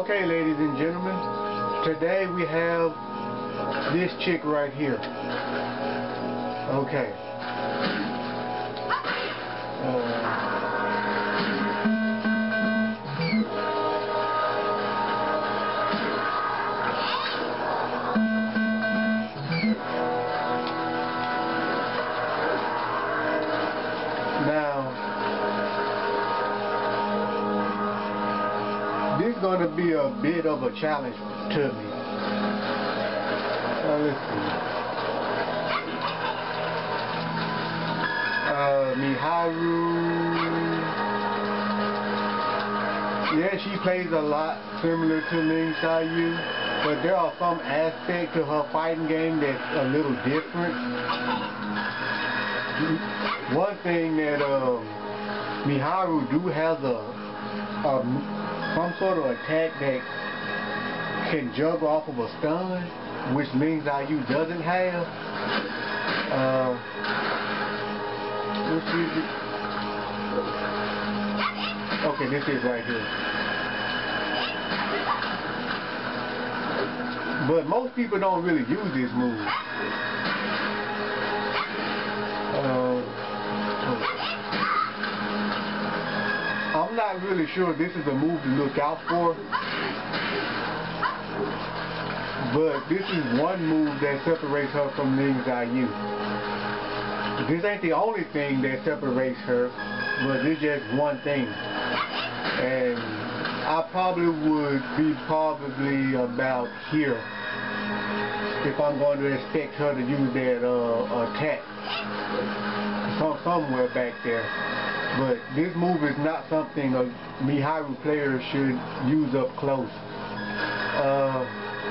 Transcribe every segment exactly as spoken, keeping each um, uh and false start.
Okay, ladies and gentlemen, today we have this chick right here. Okay. Uh, This is going to be a bit of a challenge to me. Uh, let's see. Uh, Miharu. Yeah, she plays a lot similar to Ling Xiaoyu, but there are some aspects to her fighting game that's a little different. One thing that um, Miharu do has a, a some sort of attack that can jump off of a stun, which Ling Xiaoyu doesn't have. Uh, which is it? Okay, this is right here. But most people don't really use this move. Uh, I'm not really sure this is a move to look out for, but this is one move that separates her from Ling Xiaoyu. This ain't the only thing that separates her, but it's just one thing. And I probably would be probably about here if I'm going to expect her to use that uh, attack. Some, somewhere back there. But this move is not something a Miharu player should use up close. Uh,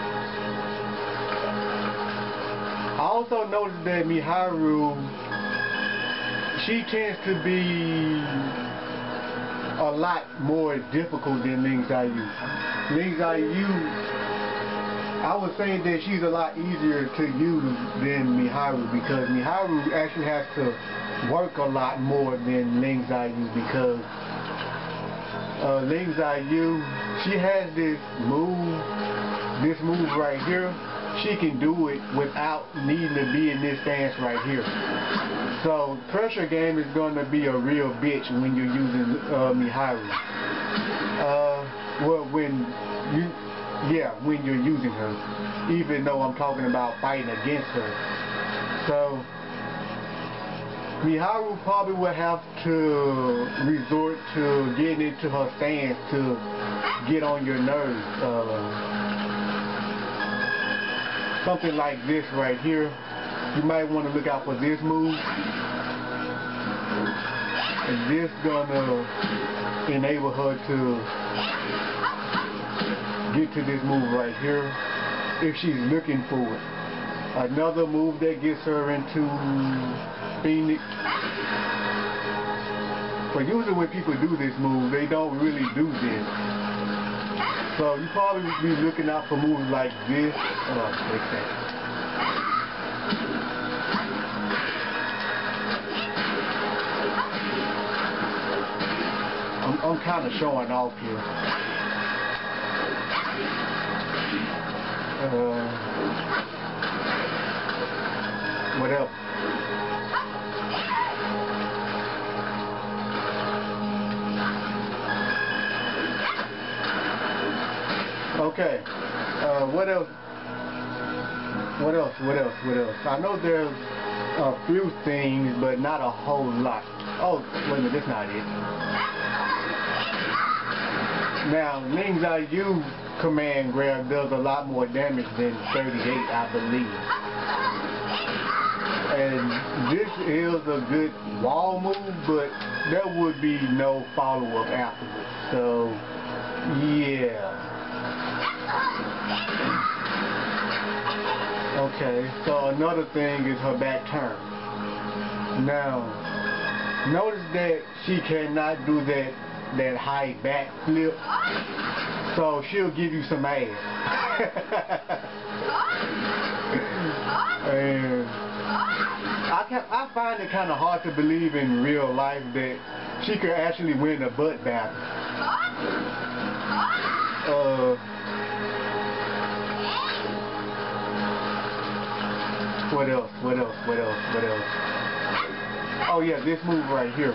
I also noticed that Miharu, she tends to be a lot more difficult than Ling Xiaoyu. Ling Xiaoyu, I would say that she's a lot easier to use than Miharu, because Miharu actually has to work a lot more than Ling Xiaoyu, because uh, Ling Xiaoyu, she has this move, this move right here. She can do it without needing to be in this stance right here. So pressure game is going to be a real bitch when you're using uh, Miharu. Uh, well, when you, yeah, when you're using her, even though I'm talking about fighting against her. So Miharu probably will have to resort to getting into her stance to get on your nerves. Uh, something like this right here. You might want to look out for this move. And this gonna enable her to get to this move right here if she's looking for it. Another move that gets her into Phoenix. But usually when people do this move, they don't really do this. So you probably be looking out for moves like this. Oh, okay. I'm, I'm kind of showing off here. Uh, what else? Okay, uh, what else, what else, what else, what else? I know there's a few things, but not a whole lot. Oh, wait a minute, that's not it. Now, Ling Xiaoyu command grab does a lot more damage than thirty-eight, I believe. And this is a good wall move, but there would be no follow-up afterwards. So, yeah. Okay, so another thing is her back turn. Now, notice that she cannot do that that high back flip, so she'll give you some ass. And I can, I find it kind of hard to believe in real life that she could actually win a butt battle. Uh, what else? What else? What else? What else? Oh yeah, this move right here.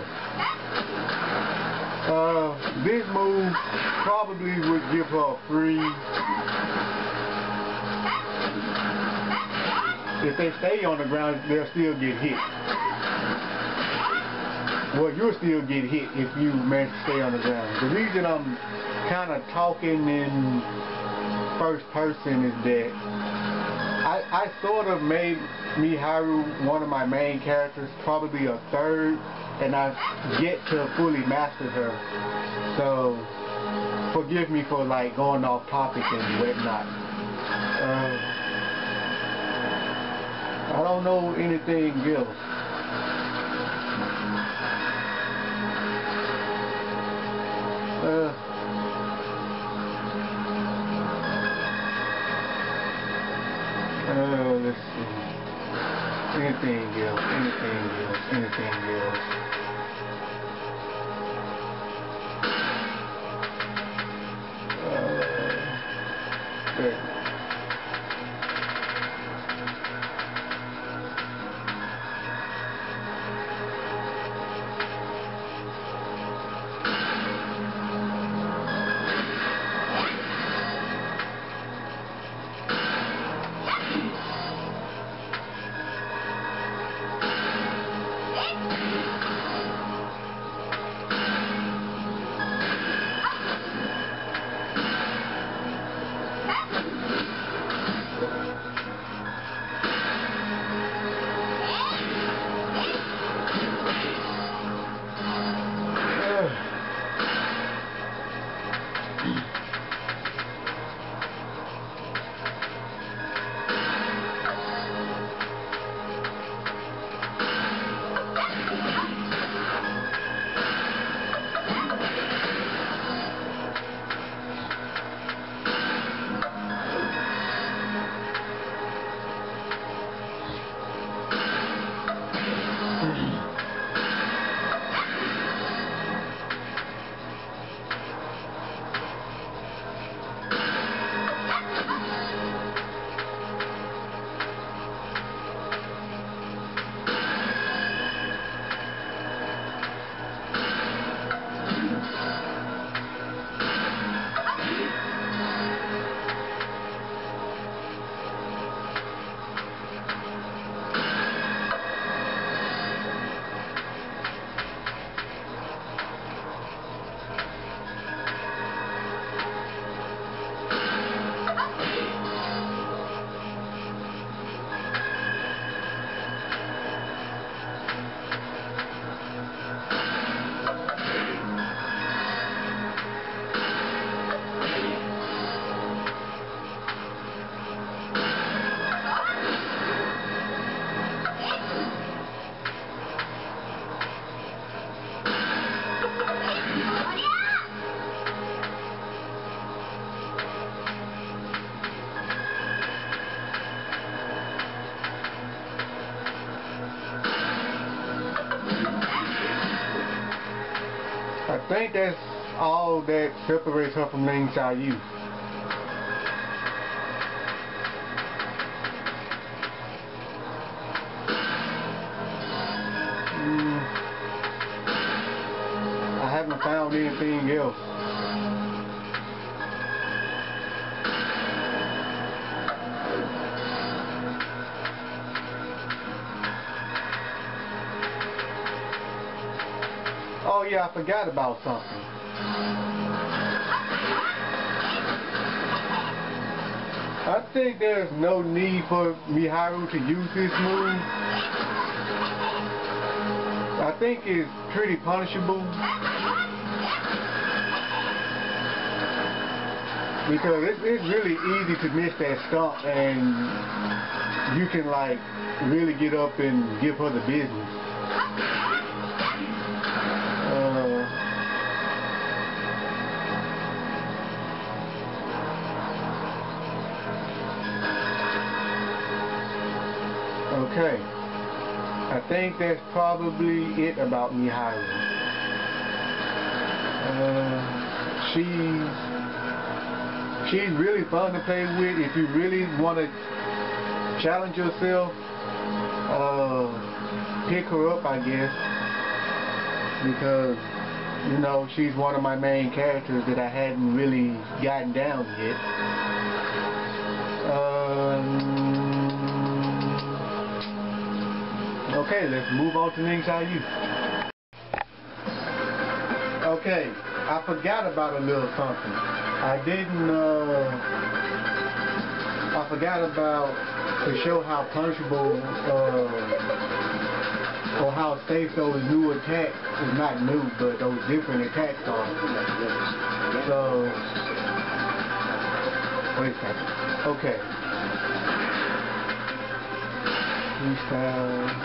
Uh, this move probably would give her a free. If they stay on the ground, they'll still get hit. Well, you'll still get hit if you manage to stay on the ground. The reason I'm kind of talking in first person is that I, I sort of made Miharu one of my main characters, probably a third, and I've yet to fully master her. So, forgive me for like going off topic and whatnot. Uh, I don't know anything else. Uh, uh, let's see. Anything else? Anything else? Anything else? Uh, there. I think that's all that separates her from Ling Xiaoyu. Mm, I haven't found anything else. Oh yeah, I forgot about something. I think there's no need for Miharu to use this move. I think it's pretty punishable. Because it's, it's really easy to miss that stump and you can like really get up and give her the business. Okay, I think that's probably it about Miharu. Uh, she's she's really fun to play with. If you really want to challenge yourself, uh, pick her up, I guess, because, you know, she's one of my main characters that I hadn't really gotten down yet. Um, okay, let's move on to Ningxia Yu. Okay, I forgot about a little something. I didn't, uh, I forgot about to show how punishable, uh, or how safe those new attacks, well, not new, but those different attacks are. So, wait a second. Okay. Freestyle.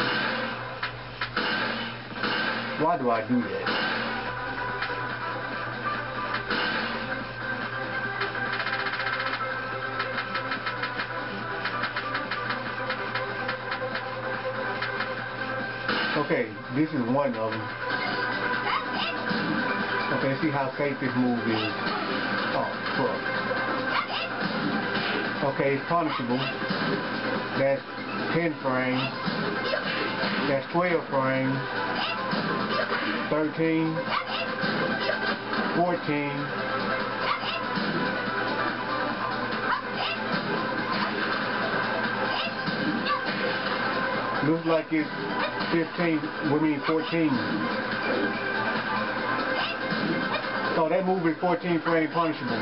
Why do I do that? Okay, this is one of them. Okay, see how safe this move is. Oh, fuck. Okay, it's punishable. That's ten frames. That's twelve frames. thirteen. fourteen. Looks like it's fifteen, we mean fourteen. So that move is fourteen frame punishable.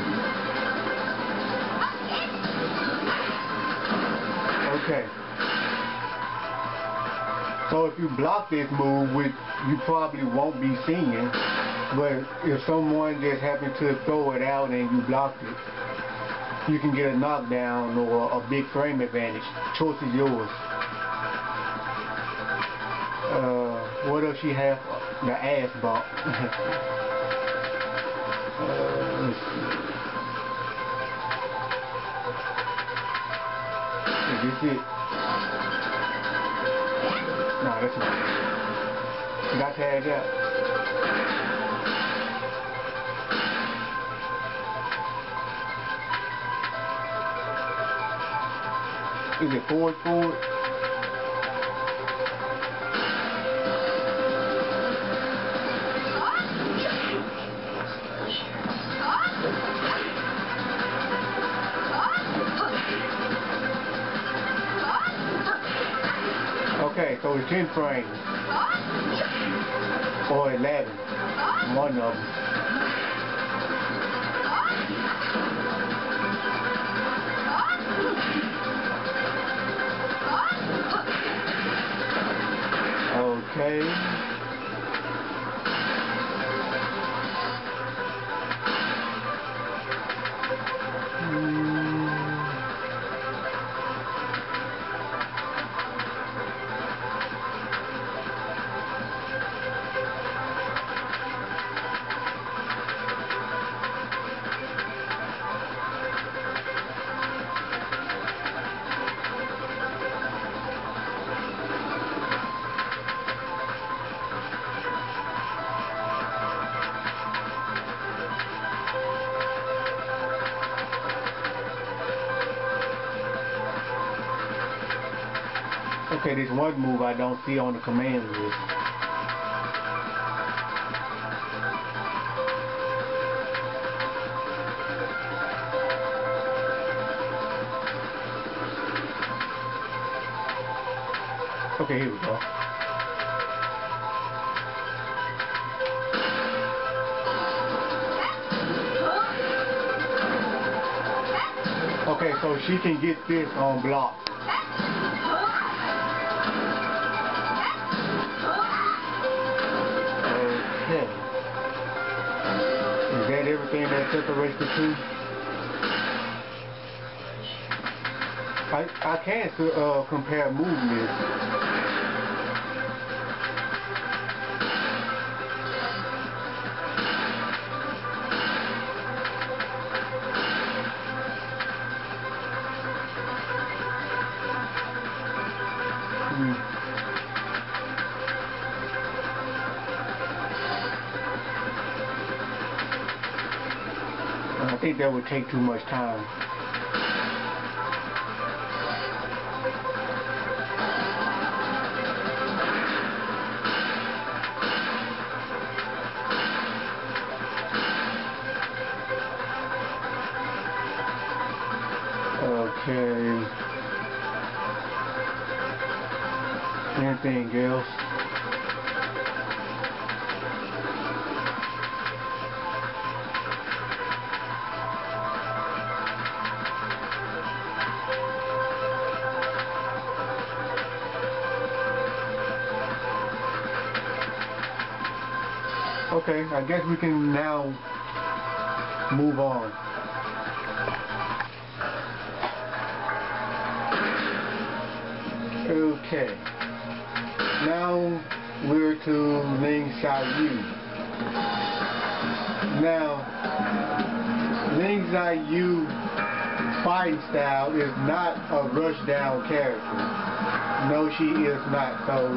Okay. So if you block this move, which you probably won't be seeing, but if someone just happened to throw it out and you blocked it, you can get a knockdown or a big frame advantage. Choice is yours. Uh, what does she have? The ass bump. uh, let's see. Is this it? No, that's not it. Got tagged out. Is it forward, forward? Okay, so it's ten frames. Or eleven. One of them. Okay. Okay, there's one move I don't see on the command list. Okay, here we go. Okay, so she can get this on block. Okay. Is that everything that separates the two? I, I can't uh, compare movements. think that would take too much time. Okay. Anything else? Okay, I guess we can now move on. Okay, now we're to Ling Xiaoyu. Now, Ling Xiaoyu fighting style is not a rush down character. No, she is not. So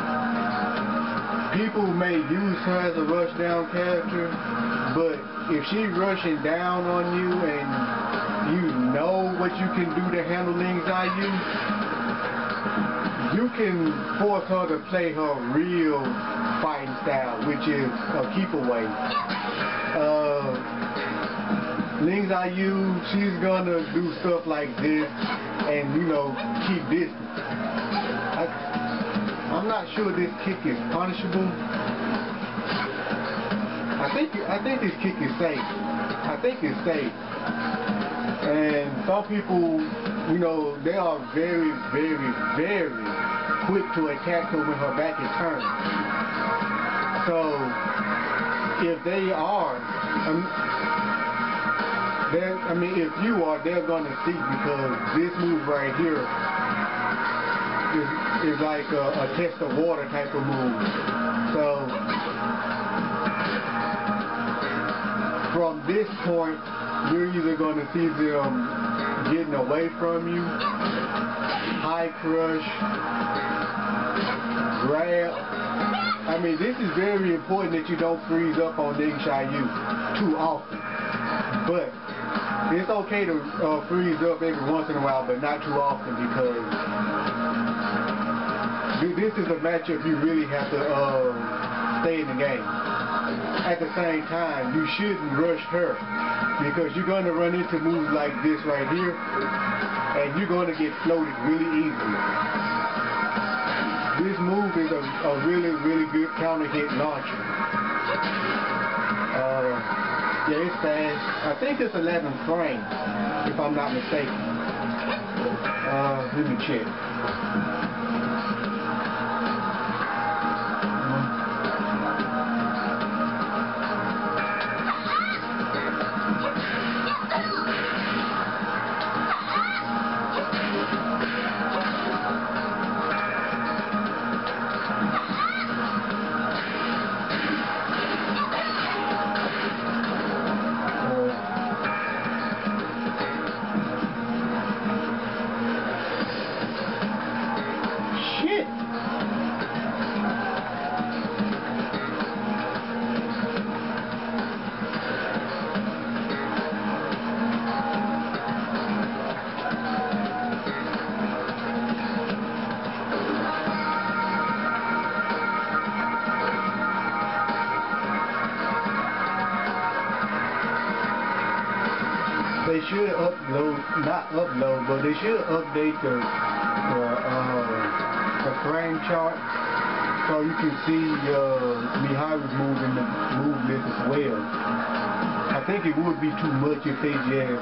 people may use her as a rush down character, but if she's rushing down on you and you know what you can do to handle Ling Xiaoyu, you can force her to play her real fighting style, which is a keep away. Uh, Ling Xiaoyu, she's gonna do stuff like this and, you know, keep distance. I, I'm not sure this kick is punishable. I think I think this kick is safe. I think it's safe. And some people, you know, they are very, very, very quick to attack her when her back is turned. So if they are, um, I mean, if you are, they're gonna see, because this move right here is is like a, a test of water type of move. So from this point, you're either going to see them getting away from you, high crush, grab. I mean, this is very important that you don't freeze up on Ling Xiaoyu too often. But it's okay to uh, freeze up every once in a while, but not too often, because this is a matchup you really have to uh, stay in the game. At the same time, you shouldn't rush her, because you're going to run into moves like this right here, and you're going to get floated really easily. This move is a, a really, really good counter hit launcher. Uh, yeah, it's fast. I think it's eleven frames, if I'm not mistaken. Uh, let me check. They should upload, not upload, but they should update the, the, uh, the frame chart, so you can see uh, Miharu's moving the movement as well. I think it would be too much if they just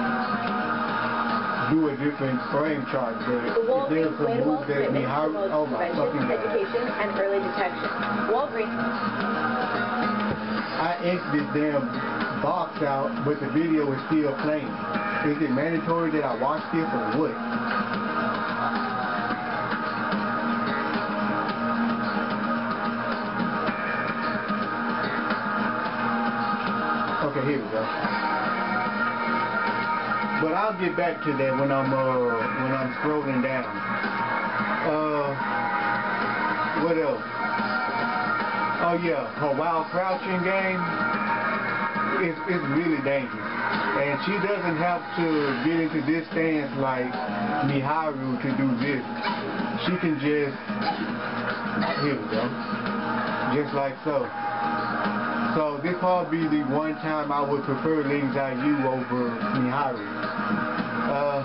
do a different frame chart, but The if there's a move that Miharu, oh my fucking god. Education and early detection. Walgreens. I X'd this damn box out, but the video is still playing. Is it mandatory that I watch this or what? Okay, here we go. But I'll get back to that when I'm uh when I'm scrolling down. Uh, what else? oh yeah, her wild crouching game is is really dangerous. And she doesn't have to get into this stance like Miharu to do this. She can just, here we go, just like so. So this probably be the one time I would prefer Ling Xiaoyu over Miharu. Uh,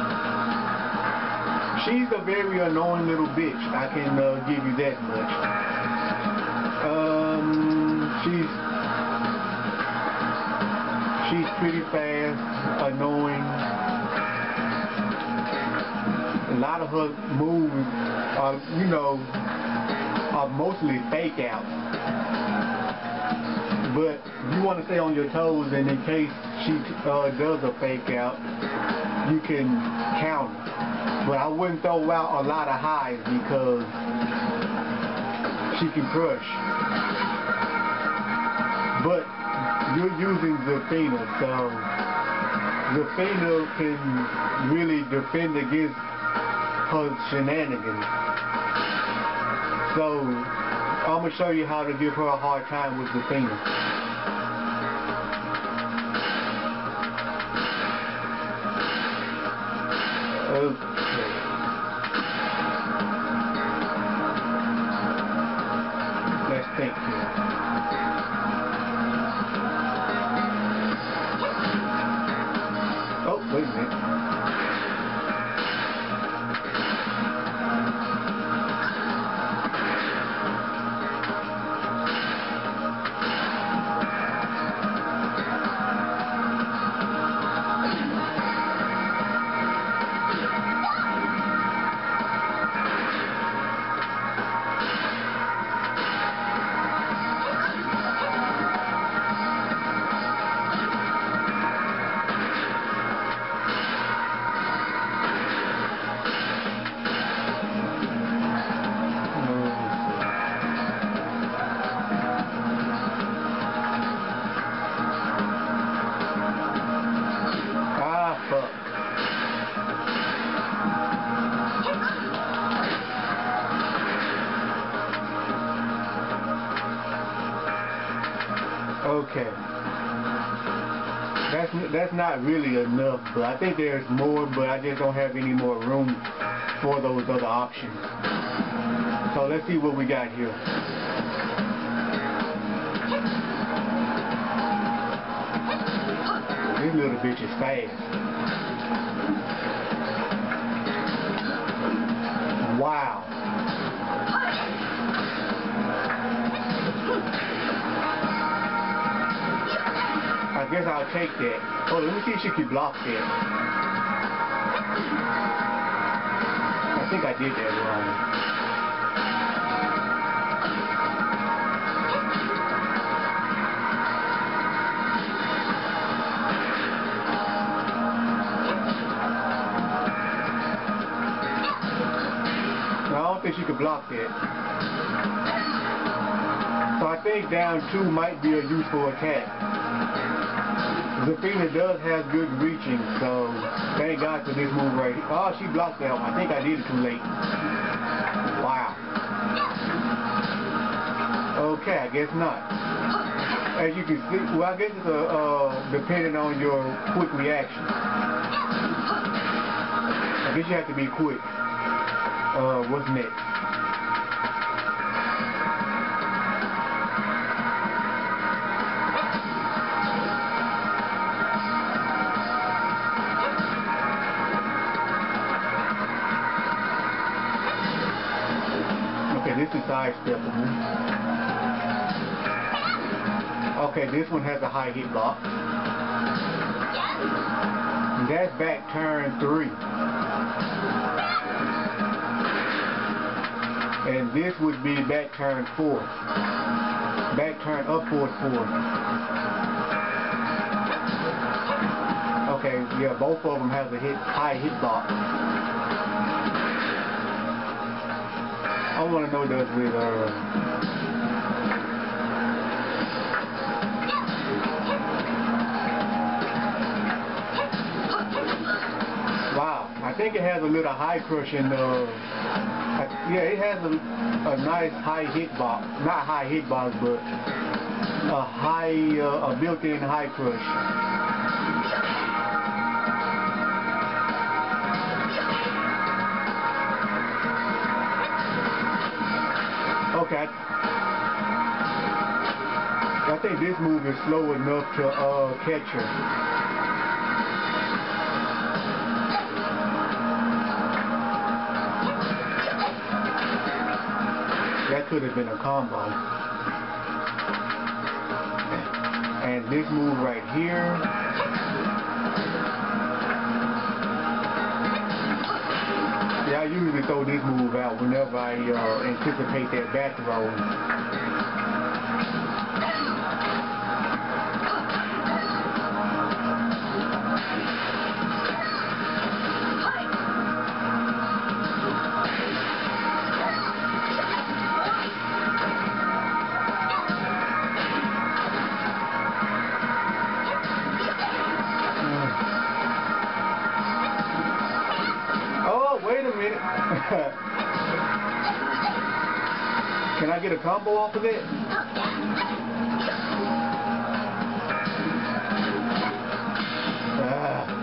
she's a very annoying little bitch. I can uh, give you that much. Um, she's she's pretty fast, annoying. A lot of her moves are, you know, are mostly fake outs. But you want to stay on your toes, and in case she uh, does a fake out, you can counter. But I wouldn't throw out a lot of highs because she can crush. But you're using Zafina, so Zafina can really defend against her shenanigans. So I'm going to show you how to give her a hard time with Zafina. Okay. Let's think here. Oh, wait a minute. Okay. That's that's not really enough, but I think there's more, but I just don't have any more room for those other options. So let's see what we got here. This little bitch is fast. Wow. I guess I'll take that. Oh, let me see if she can block that. I think I did that wrong. No, I don't think she could block that. So I think down two might be a useful attack. Zafina does have good reaching, so thank God for this move right here. Oh, she blocked that one. I think I did it too late. Wow. Okay, I guess not. As you can see, well, I guess it's a, uh, depending on your quick reaction. I guess you have to be quick. Uh, what's next? This is sidesteppable. Okay, this one has a high hit block. And that's back turn three. And this would be back turn four. Back turn up forward four. Okay, yeah, both of them have a hit high hit block. I want to know those with uh wow, I think it has a little high crush in uh I, yeah, it has a, a nice high hitbox, not high hitbox, but a high, uh, a built-in high crush. Okay. I think this move is slow enough to uh, catch her. That could have been a combo. And this move right here. Yeah, I usually throw this move out whenever I uh, anticipate that back roll. Wait a minute. Can I get a combo off of that? Ah.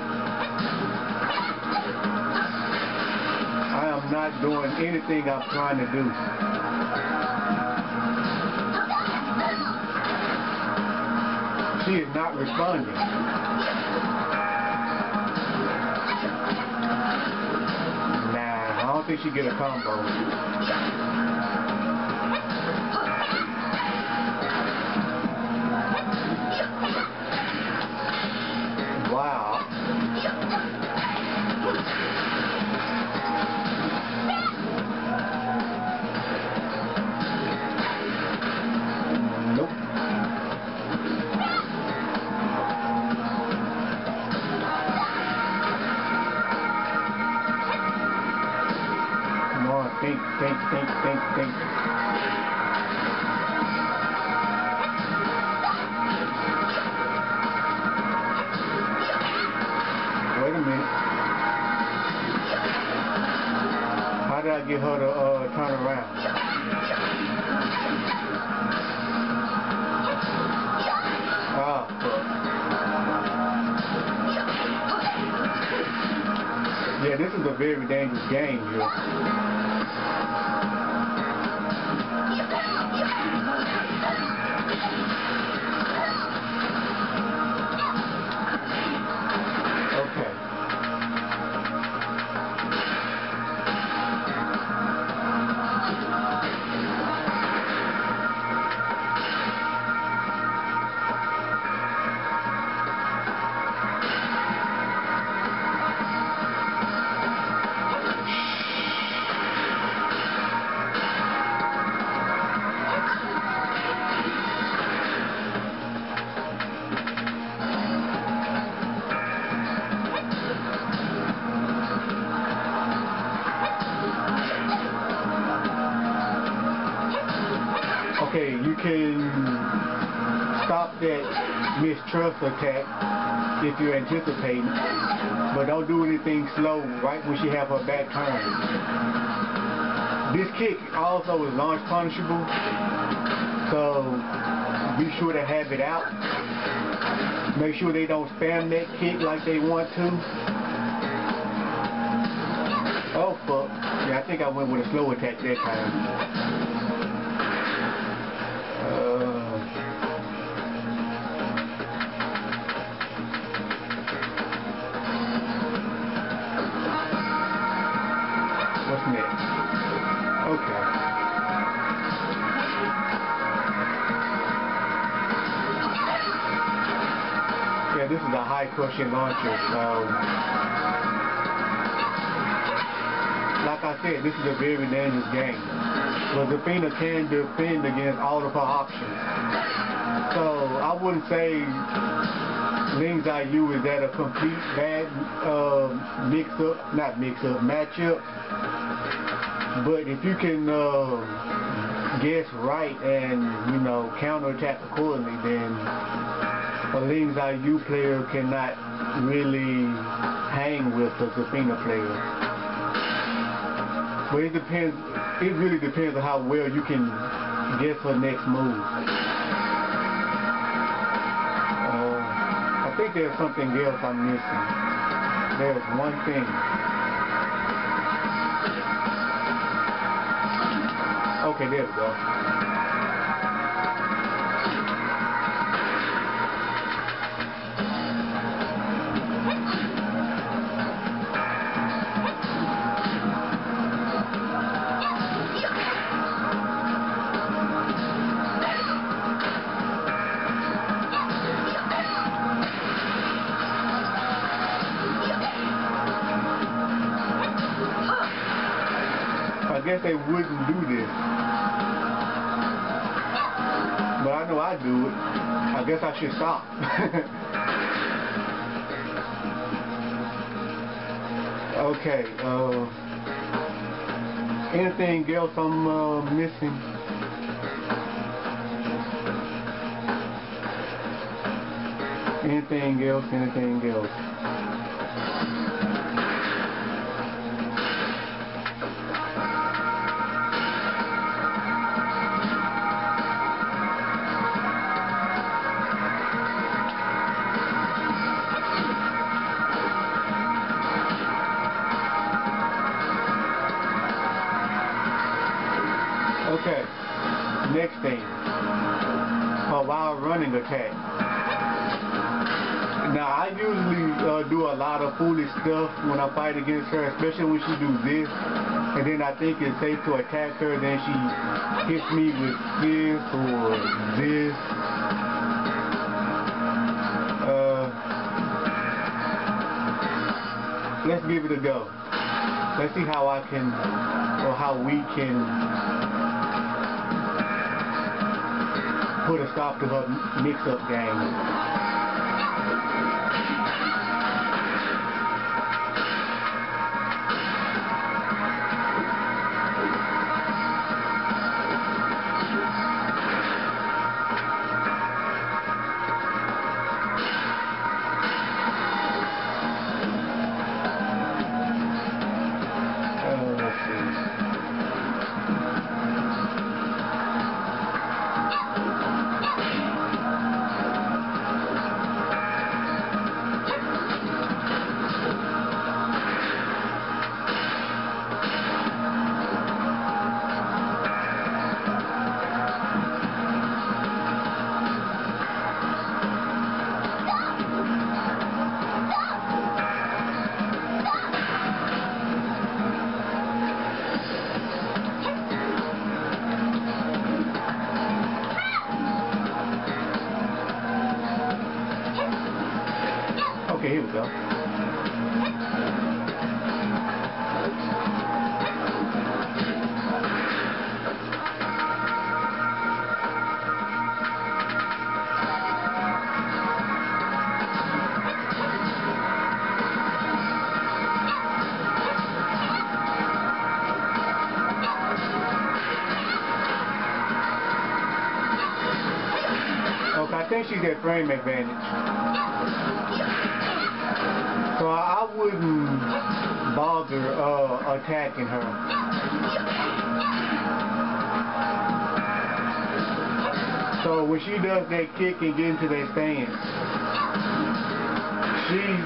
I am not doing anything I'm trying to do. She is not responding. I don't think she get a combo. Wow. Nope. Think, think, think, think, think. Wait a minute. How did I get her to uh, turn around? Ah, fuck. Yeah, this is a very dangerous game here. Okay, you can stop that mistrust attack if you're anticipating, but don't do anything slow right when she have her back turned. This kick also is launch punishable, so be sure to have it out. Make sure they don't spam that kick like they want to. Oh fuck. Yeah, I think I went with a slow attack that time. What's next? Okay. Yeah, this is a high cushion launcher, so like I said, this is a very dangerous game. But Zafina can defend against all of her options. So I wouldn't say Ling Xiaoyu is at a complete bad uh, mix-up, not mix-up, matchup. But if you can uh, guess right and, you know, counterattack accordingly, then a Ling Xiaoyu player cannot really hang with a Zafina player. But it depends, it really depends on how well you can guess her next move. Uh, I think there's something else I'm missing. There's one thing. Okay, there we go. I guess they wouldn't do this. But I know I do it. I guess I should stop. Okay, uh, anything else I'm uh, missing? Anything else, anything else? Okay, next thing, a wild running attack. Now I usually uh, do a lot of foolish stuff when I fight against her, especially when she do this, and then I think it's safe to attack her, then she hits me with this or this. Uh, let's give it a go. Let's see how I can, or how we can put a stop to her mix-up game. Okay, here we go. Okay, I think she's at frame advantage. So I wouldn't bother uh, attacking her. So when she does that kick and get into that stance, she's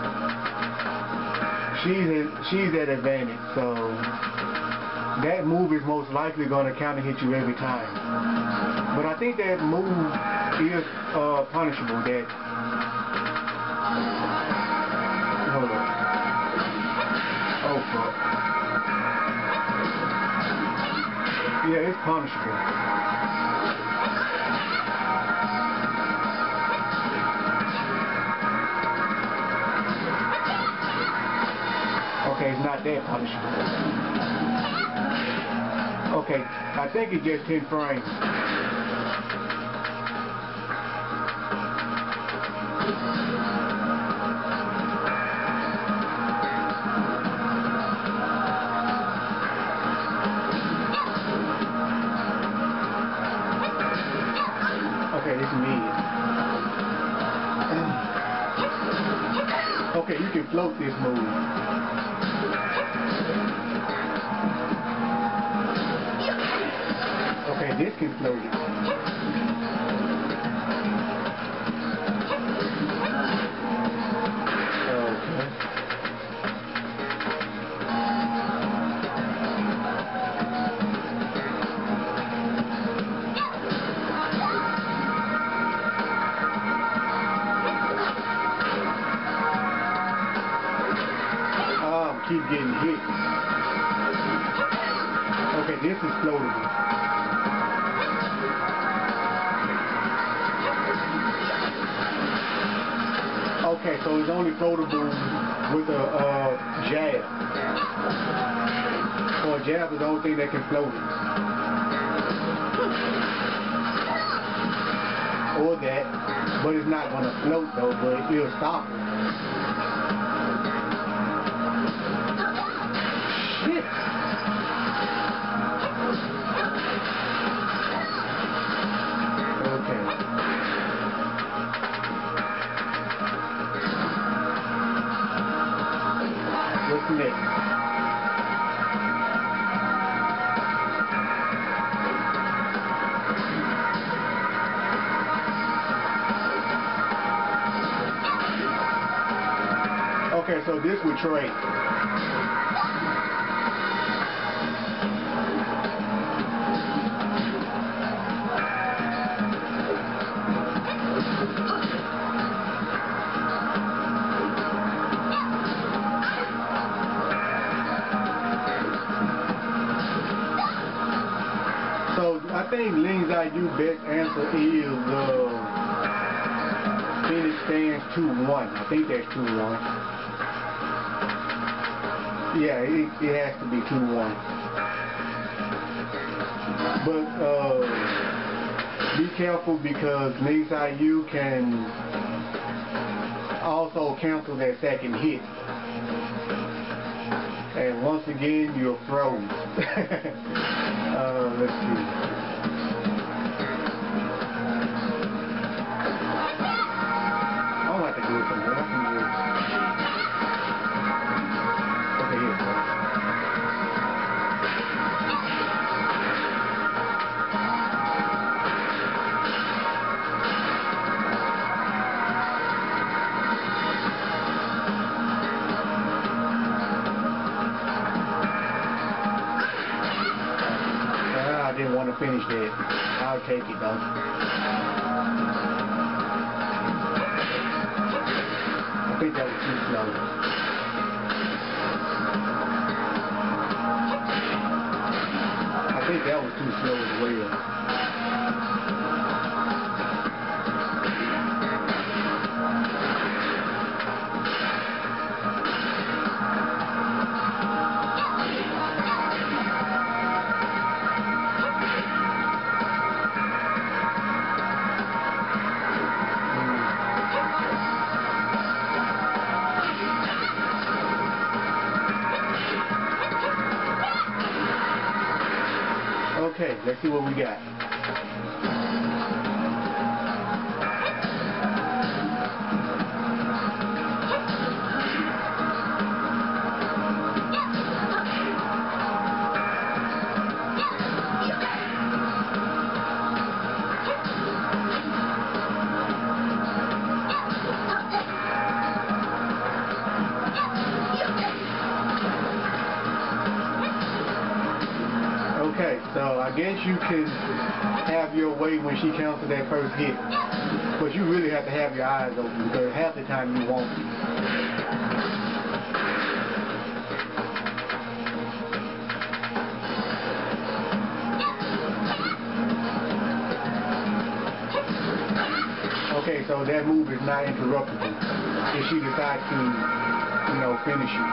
she's at, she's at advantage. So that move is most likely going to counter hit you every time. But I think that move is uh, punishable. That Hold on. Oh fuck. Yeah, it's punishable. Okay, it's not that punishable. Okay, I think it's just ten frames. Okay, it's me. Okay, you can float this move. this can float it. Keep getting hit. Okay, this is floatable. Okay, so it's only floatable with a uh, jab. So a jab is the only thing that can float it. Or that, but it's not going to float though, but it'll stop it. What's next? Okay, so this would trade. So I think Ling Xiaoyu's best answer is uh, Phoenix stands two one. I think that's two one. Yeah, it, it has to be two one. But uh, be careful because Ling Xiaoyu can also cancel that second hit. And once again, you're froze. uh, let's see. I don't have to do it from here. I can do it. Okay, here it goes. I didn't want to finish that. I'll take it though. I think that was too slow. I think that was too slow as well. Okay, let's see what we got. Okay, so I guess you can have your way when she counts to that first hit. But you really have to have your eyes open because half the time you won't. Okay, so that move is not interruptible if she decides to, you know, finish you.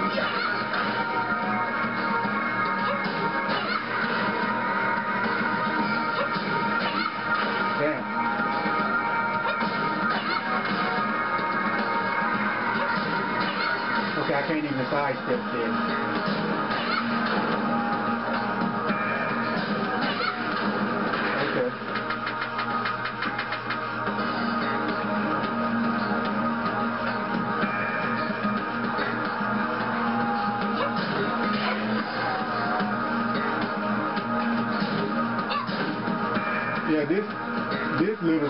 Okay, I can't even sidestep that. Okay.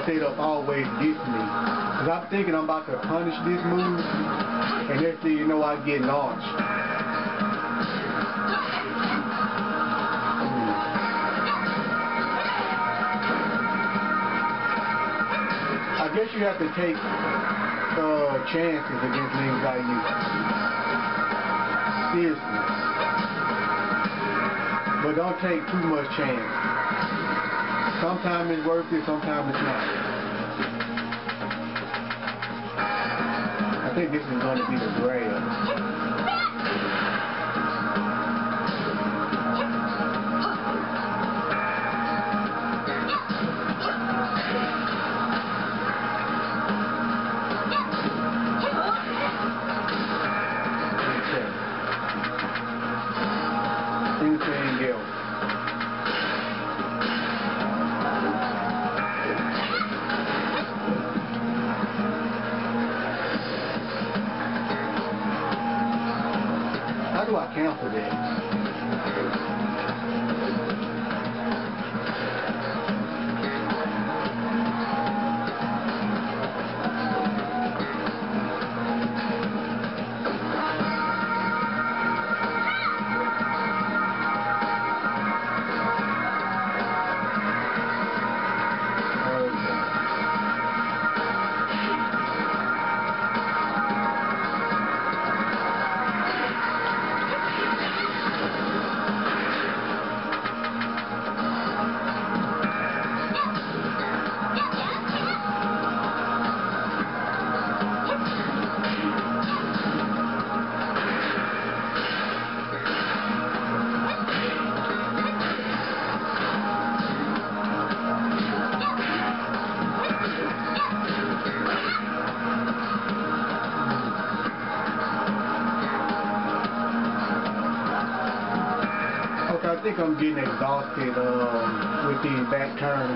setup always gets me. Because I'm thinking I'm about to punish this move, and next thing you know, I get launched. Hmm. I guess you have to take uh, chances against things like you. Seriously. But don't take too much chance. Sometimes it's worth it, sometimes it's not. I think this is going to be the grab. Anything else? How do I cancel that? I think I'm getting exhausted um, with these back turns.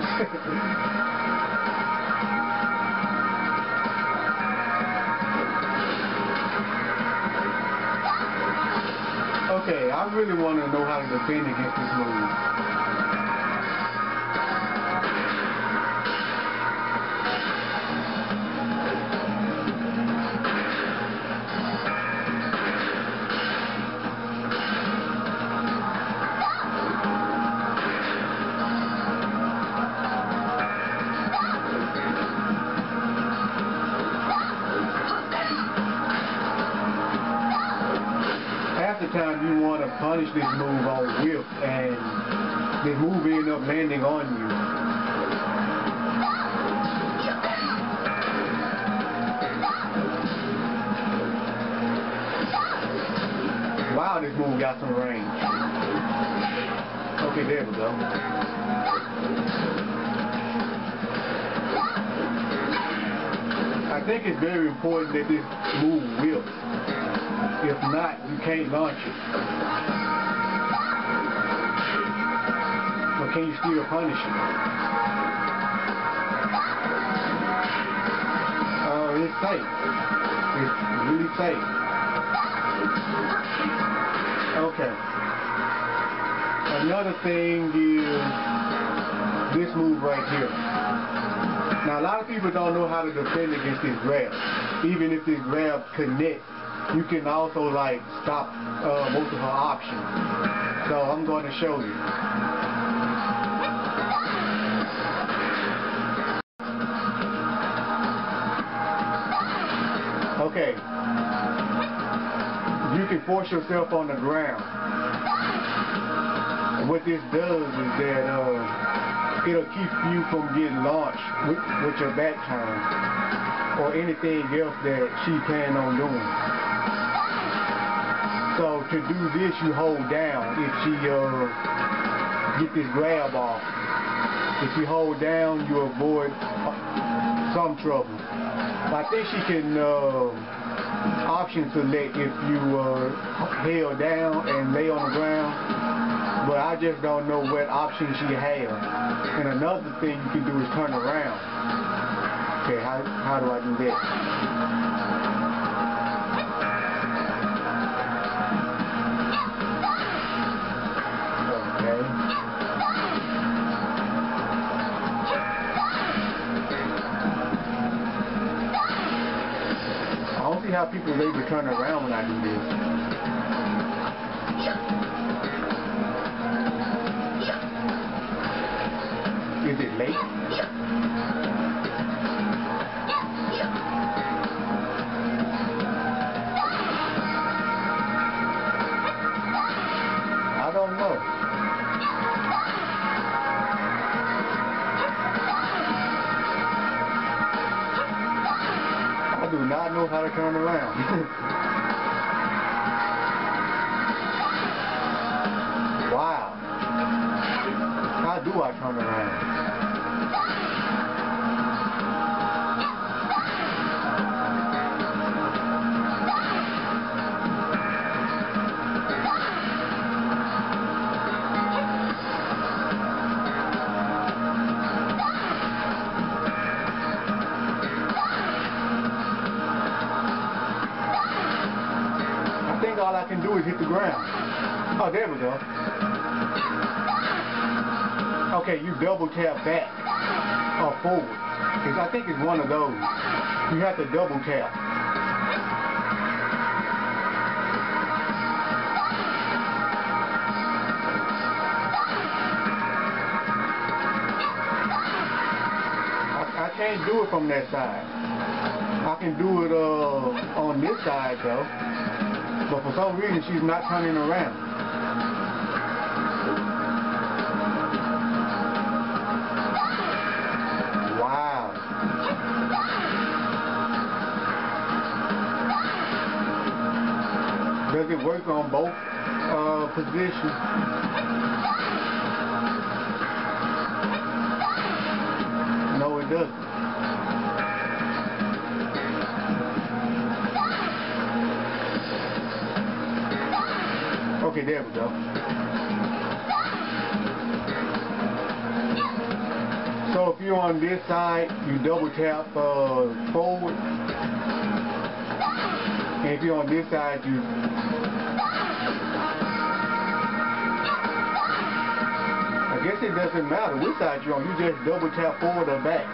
Okay, I really want to know how to defend against this move. Half the time you want to punish this move on whip, and this move end up landing on you. Wow, this move got some range. Okay, there we go. I think it's very important that this move whips. If not, you can't launch it. But can you still punish it? Uh, it's safe. It's really safe. Okay. Another thing is this move right here. Now, a lot of people don't know how to defend against this grab. Even if this grab connects, you can also like stop uh, most of her options. So I'm going to show you. Okay. You can force yourself on the ground. And what this does is that uh, it'll keep you from getting launched with, with your back turn or anything else that she planned on doing. So to do this, you hold down if she uh, get this grab off. If you hold down, you avoid some trouble. I think she can uh, option select if you uh, held down and lay on the ground, but I just don't know what option she has. And another thing you can do is turn around. Okay, how, how do I do that? how people are able to turn around when I do this. Is it late? I don't know. I do not know how to turn around. Wow. How do I turn around? I think all I can do is hit the ground. Oh, there we go. Okay, you double tap back or forward. Cause I think it's one of those. You have to double tap. I, I can't do it from that side. I can do it uh, on this side though. But for some reason she's not turning around. Wow. Does it work on both uh, positions? No, it doesn't. Okay, there we go. So if you're on this side, you double tap uh, forward. And if you're on this side, you... I guess it doesn't matter which side you're on. You just double tap forward or back.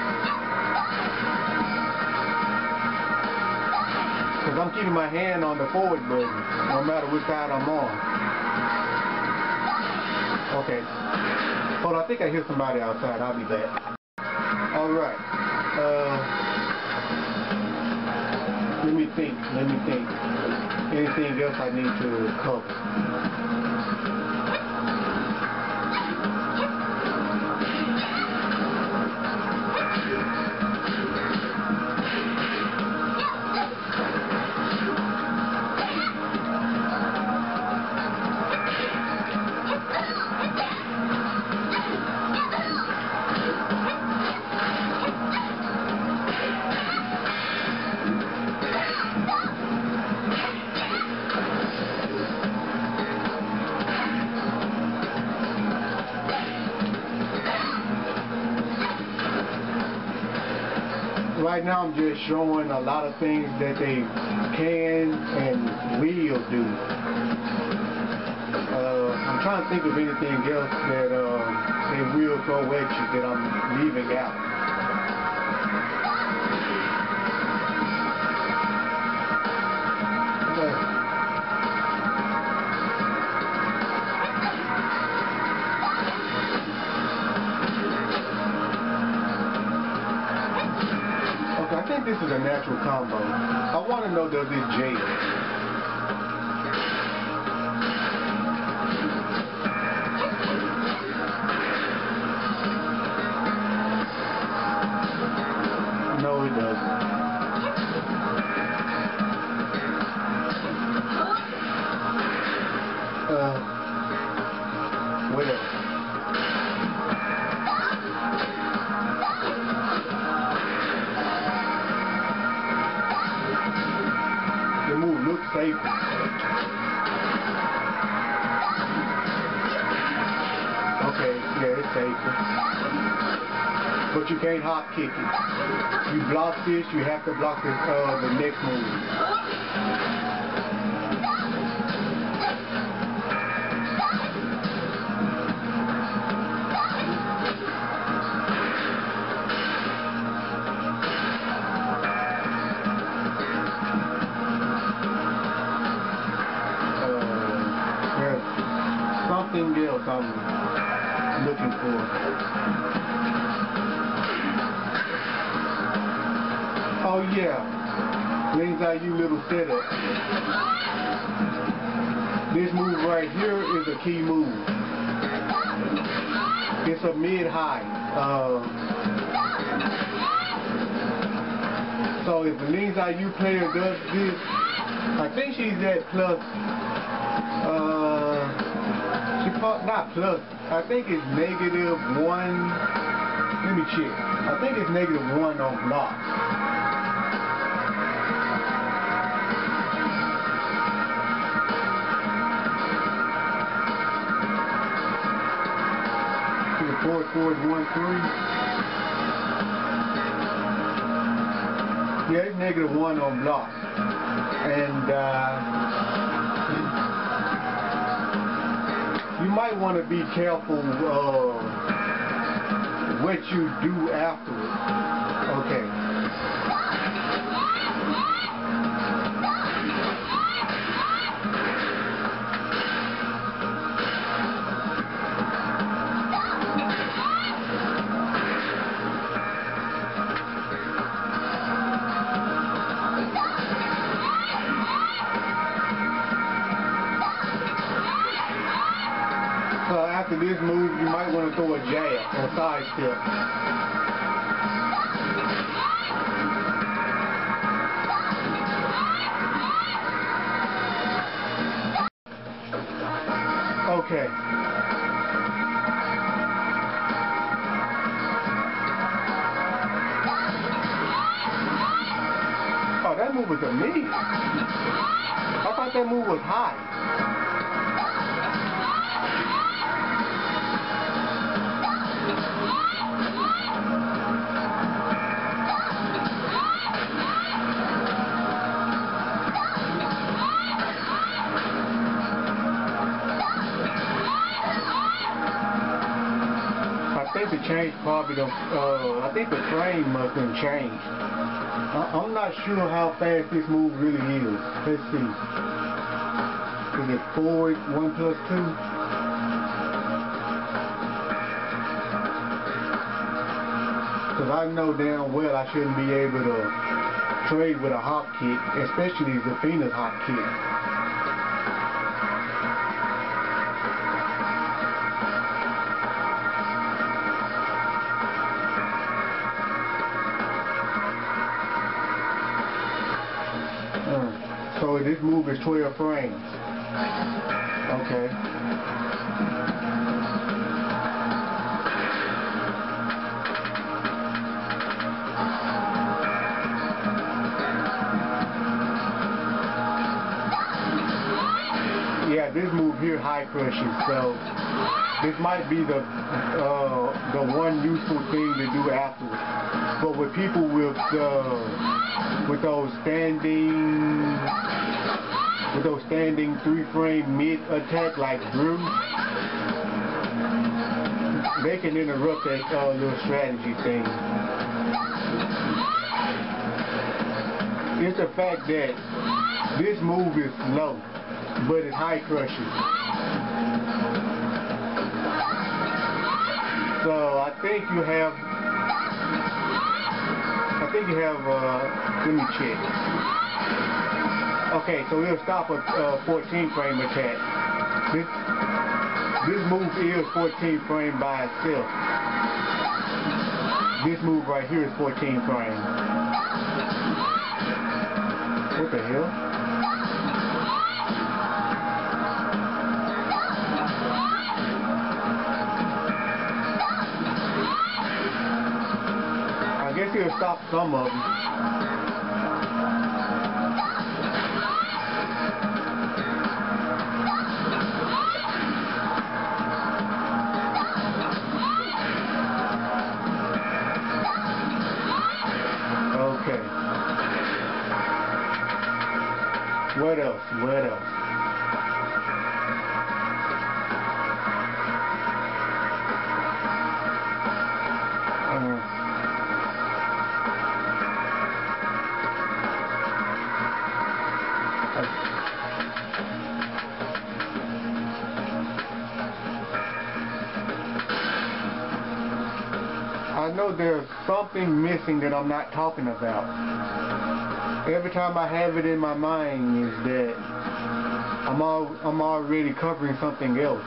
Because I'm keeping my hand on the forward button, no matter which side I'm on. Okay. Hold on, I think I hear somebody outside. I'll be back. Alright. Uh, let me think. Let me think. Anything else I need to cover? Right now I'm just showing a lot of things that they can and will do. Uh, I'm trying to think of anything else that uh, they will throw at you that I'm leaving out. I think this is a natural combo. I want to know, does it jail? No, it doesn't. Uh, whatever. The move looks safe. Okay, yeah, it's safer. But you can't hop kick it. You block this, you have to block the, uh, the next move. for. Oh yeah, Lin Xiaoyu little setup. This move right here is a key move. It's a mid-high. Uh, so if the Lin Xiaoyu player does this, I think she's at plus, uh, she called, not plus, I think it's negative one, let me check. I think it's negative one on block. Four four one three. Yeah, it's negative one on block, and uh, you might want to be careful uh, what you do afterwards. Okay. So after this move, you might want to throw a jab or side step. Okay. Oh, that move was a mid. I thought that move was high. I think the change probably the, uh, I think the frame must have changed. I, I'm not sure how fast this move really is. Let's see. Is it forward one plus two? Because I know damn well I shouldn't be able to trade with a hop kick, especially Zafina's hop kick. So this move is twelve frames. Okay. Yeah, this move here high crushes, so this might be the uh, the one useful thing to do afterwards. But with people with uh, with those standing with those standing three frame mid attack like Drew, they can interrupt that uh, little strategy thing. It's the fact that this move is low, but it's high crushes. So I think you have, I think you have, uh, let me check. Okay, so we'll stop a uh, fourteen frame attack. This, this move is fourteen frame by itself. This move right here is fourteen frame. What the hell? I guess he'll stop some of them. Okay. What else? What else? Uh, know there's something missing that I'm not talking about. Every time I have it in my mind is that I'm all, I'm already covering something else.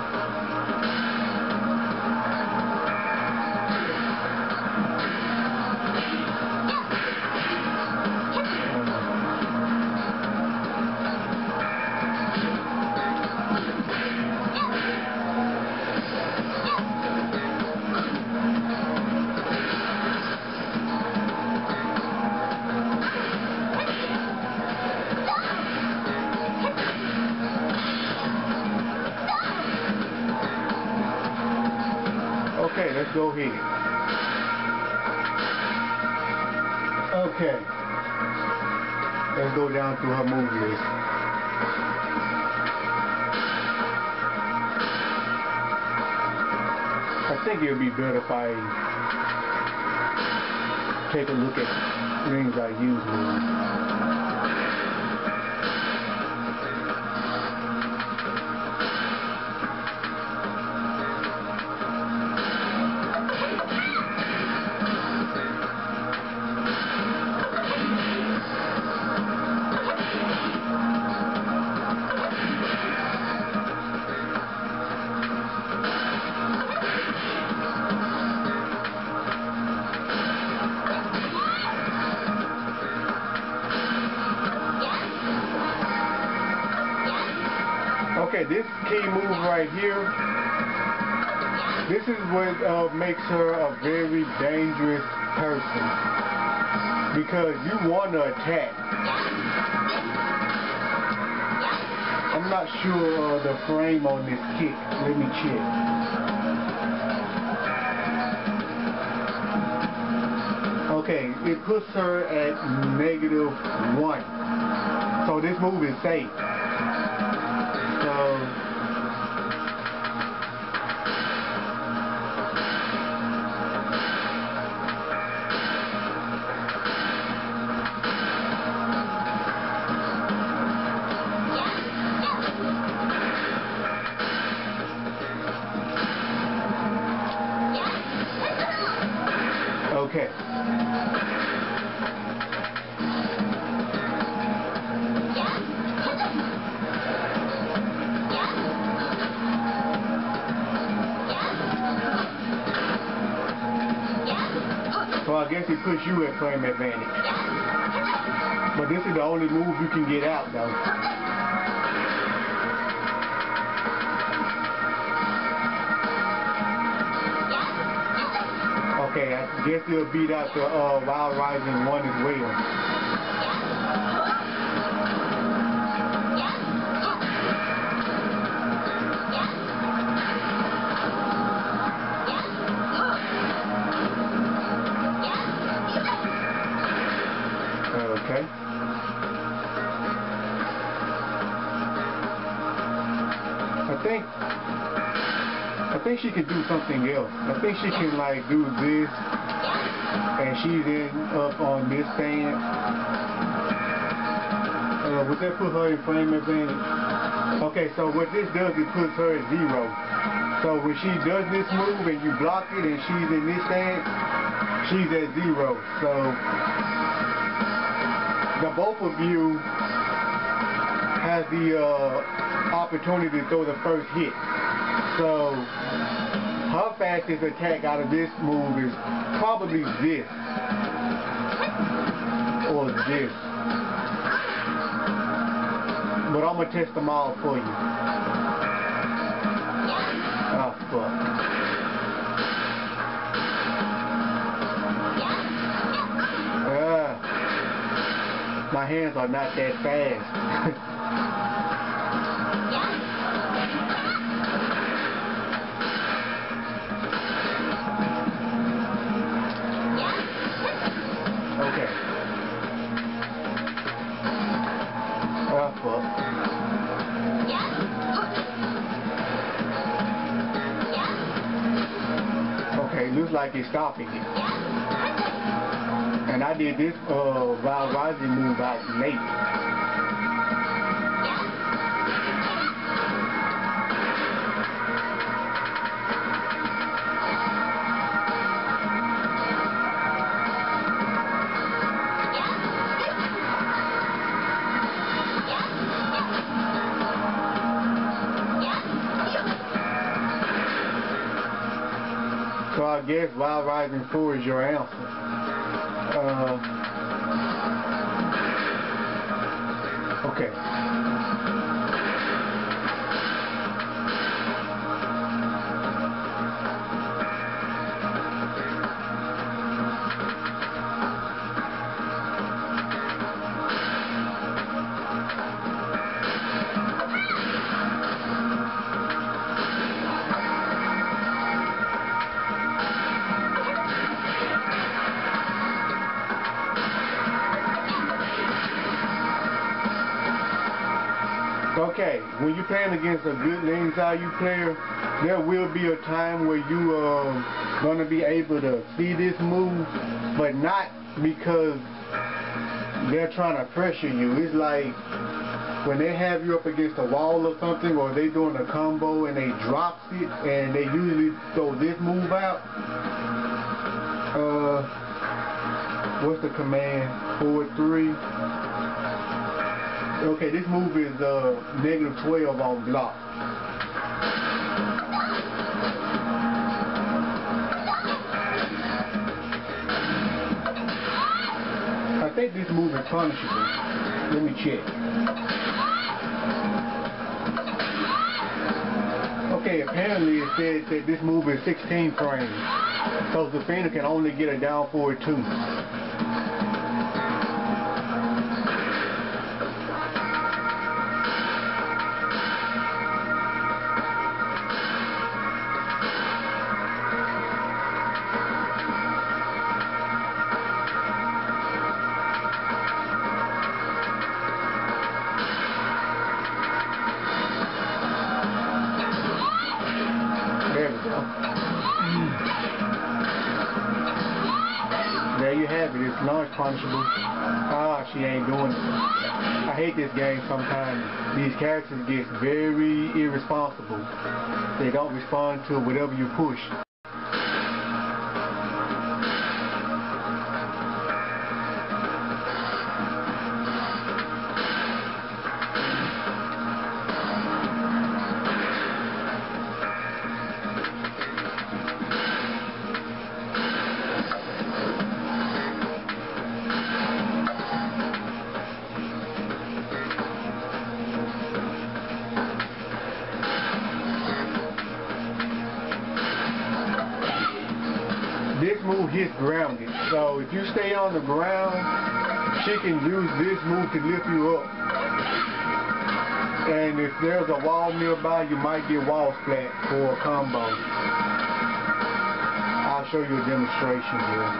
Okay, let's go ahead. Okay. Let's go down through her move list. I think it would be better if I take a look at rings I use moves. Okay, this key move right here, this is what uh, makes her a very dangerous person, because you want to attack. I'm not sure uh, the frame on this kick. Let me check. Okay, it puts her at negative one. So this move is safe. So okay. So I guess it puts you at frame advantage. But this is the only move you can get out though. Okay, I guess you'll beat out the uh, Wild Rising one as well. Okay. I think I think she could do something else. I think she can like do this, and she's in up on this stance. Uh, would that put her in frame advantage? Okay, so what this does, it puts her at zero. So when she does this move and you block it and she's in this stance, she's at zero. So the both of you has the uh, opportunity to throw the first hit. So her fastest attack out of this move is probably this or this. But I'm gonna test them all for you. Oh fuck. My hands are not that fast. Okay. Oh, fuck. Okay, looks like it's stopping it. And I did this uh, Wild Rising move out late. guess Wild Rising four is your answer. Uh, okay. Okay, when you're playing against a good Lin Xiaoyu player, there will be a time where you are uh, going to be able to see this move, but not because they're trying to pressure you. It's like when they have you up against a wall or something, or they doing a combo and they drops it, and they usually throw this move out. Uh, what's the command? Forward three. Okay, this move is uh, negative twelve on block. I think this move is punishable. Let me check. Okay, apparently it says that this move is sixteen frames. So the defender can only get a down forward two. There we go. There you have it. It's launch punishable. Ah, she ain't doing it. I hate this game sometimes. These characters get very irresponsible. They don't respond to whatever you push. This move hits grounded, so if you stay on the ground, she can use this move to lift you up. And if there's a wall nearby, you might get wall splat for a combo. I'll show you a demonstration here.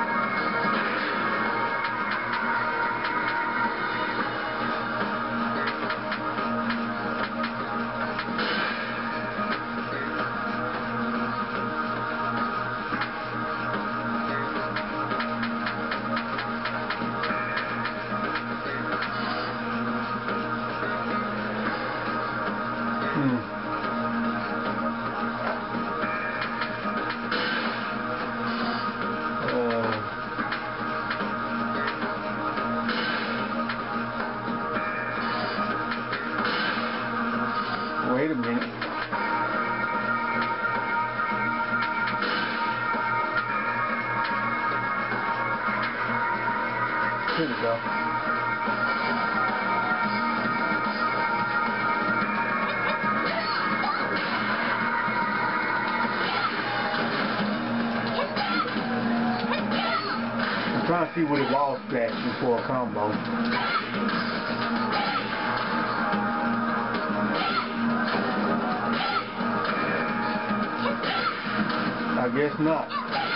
Wait a minute. Here we go. I'm trying to see what it wall splats before a combo. I guess not.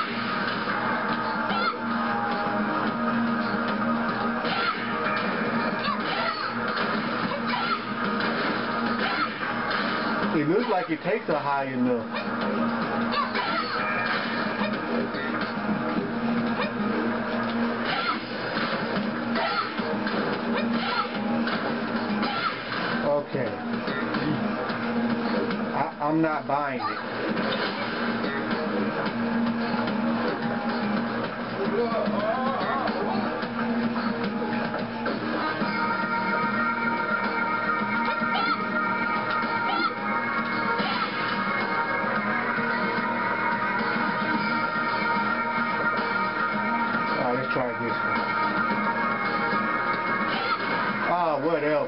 It looks like it takes her high enough. Okay. I, I'm not buying it. Let's try this one. Ah, whatever.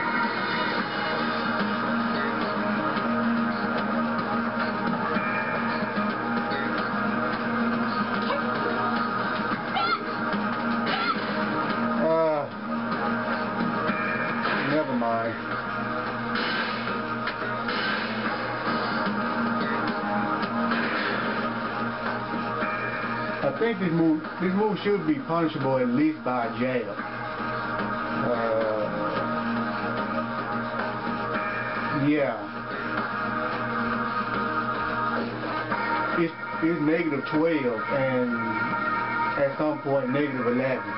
Uh, never mind. I think this move, this move should be punishable at least by jail. Uh, yeah. It's, it's negative twelve and at some point negative eleven.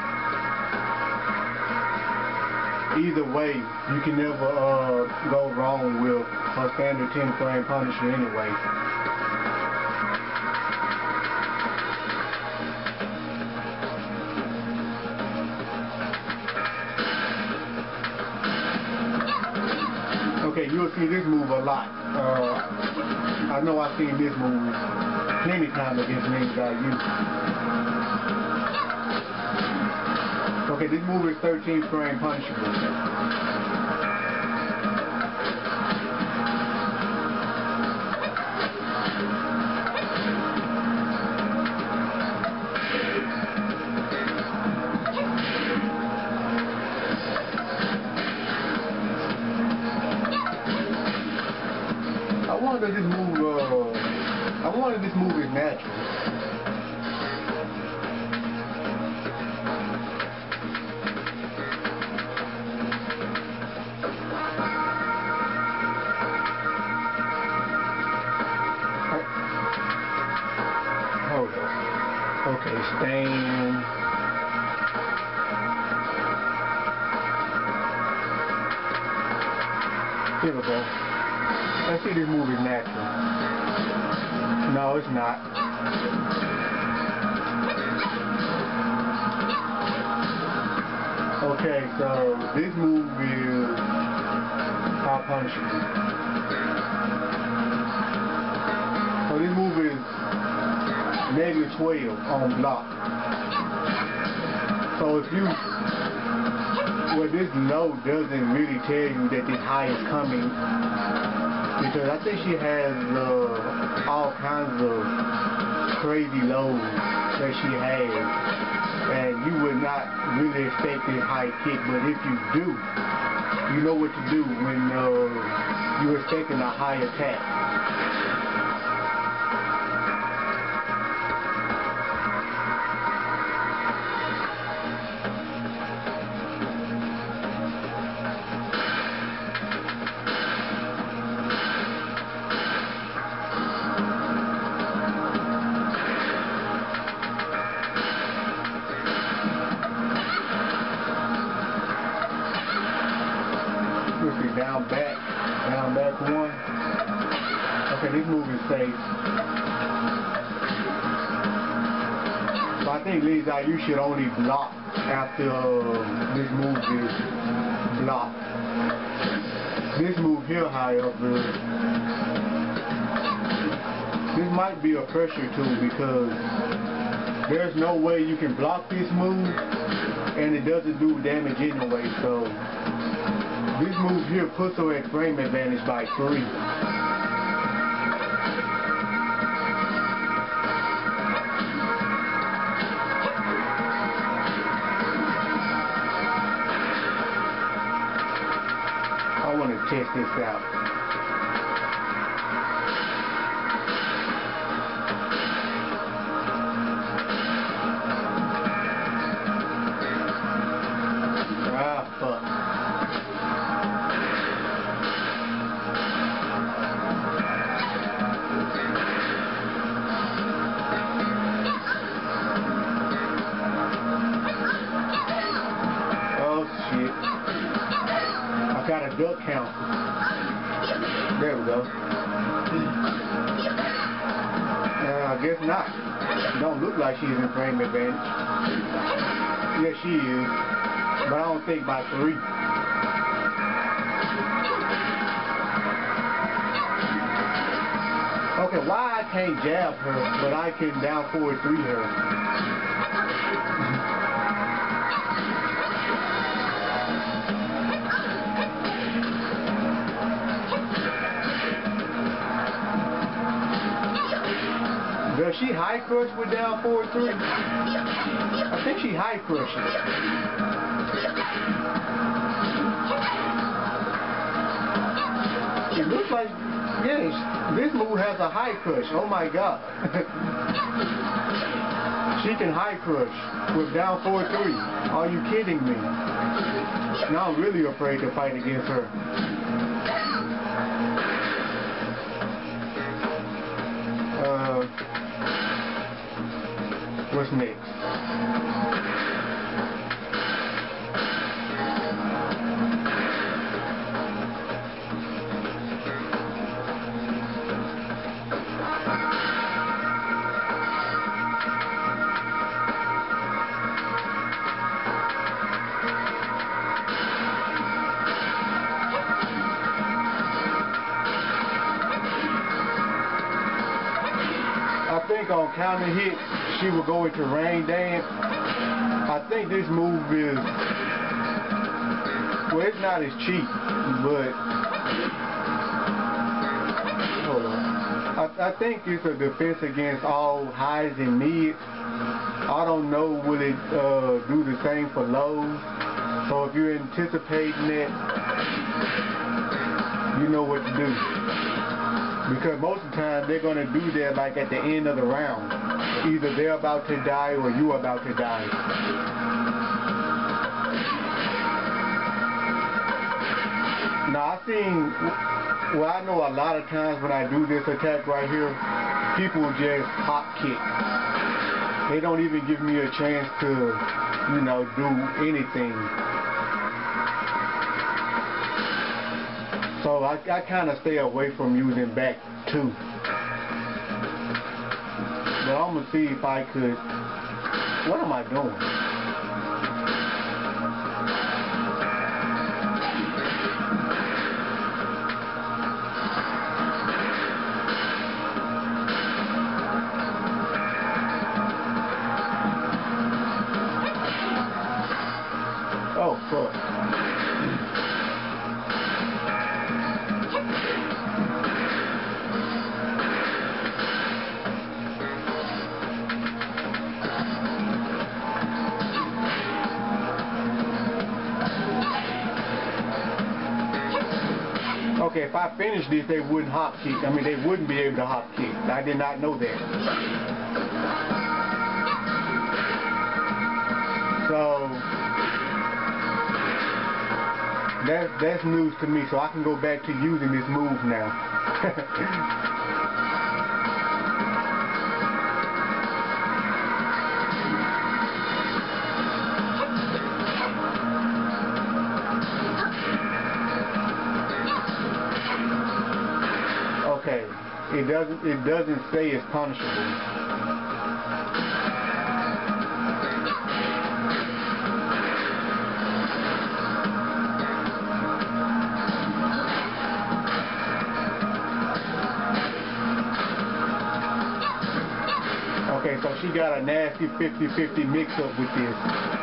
Either way, you can never uh, go wrong with a standard ten frame Punisher anyway. Okay, you'll see this move a lot. Uh, I know I've seen this move plenty times against Ninja U. Okay, this move is thirteen frame punishable. I wonder this move, uh, I wonder if this move is natural. Hold on. Okay, stand. Here we go. Let's see this move is natural. No, it's not. Okay, so this move is how punishable. So this move is negative twelve on block. So if you, well, this low doesn't really tell you that this high is coming, because I think she has uh, all kinds of crazy lows that she has, and you would not really expect this high kick, but if you do, you know what to do when uh, you're expecting a high attack. Down back, down back one. Okay, this move is safe. So I think Lee Zai, you should only block after uh, this move is blocked. This move here, however, this might be a pressure tool because there's no way you can block this move and it doesn't do damage anyway, so this move here puts her at frame advantage by three. I want to test this out. Ah, fuck. Got a duck count. There we go. Uh, I guess not. Don't look like she's in frame advantage. Yes, she is. But I don't think by three. Okay, why I can't jab her, but I can down forward three her? Does she high crush with down forward three? I think she high crushes. It looks like, yes, this move has a high crush. Oh my god. She can high crush with down forward three. Are you kidding me? Now I'm really afraid to fight against her. Uh, what's next? I think on counter hit, she will go into rain dance. I think this move is, well, it's not as cheap, but, hold on. I, I think it's a defense against all highs and mids. I don't know, will it uh, do the same for lows? So if you're anticipating it, you know what to do. Because most of the time they're going to do that like at the end of the round. Either they're about to die or you're about to die. Now I've seen, well I know a lot of times when I do this attack right here, people just hop kick. They don't even give me a chance to, you know, do anything. So I, I kind of stay away from using back two. But I'm going to see if I could, what am I doing? Oh, fuck. Okay, if I finished this, they wouldn't hop kick. I mean, they wouldn't be able to hop kick. I did not know that. So, that's, that's news to me, so I can go back to using this move now. Okay, it doesn't it doesn't say it's punishable. Okay, so she got a nasty fifty fifty mix up with this.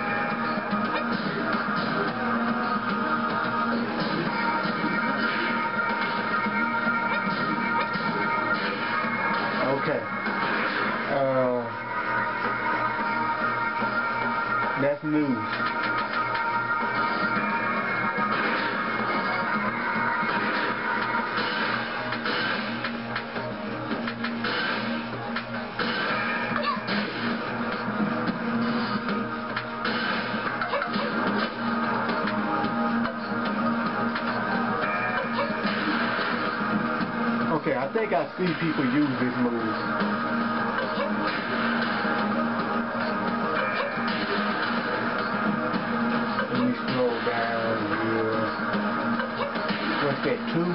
Okay. Uh, that's news. Okay, I think I see people use this move. Let me scroll down here. What's that, two?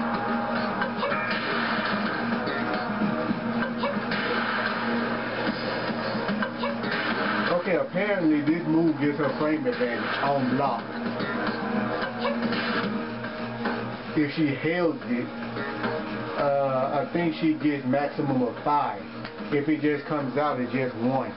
Okay, apparently this move gives her frame advantage on block. If she held it, Uh, I think she gets maximum of five. If it just comes out, it's just one.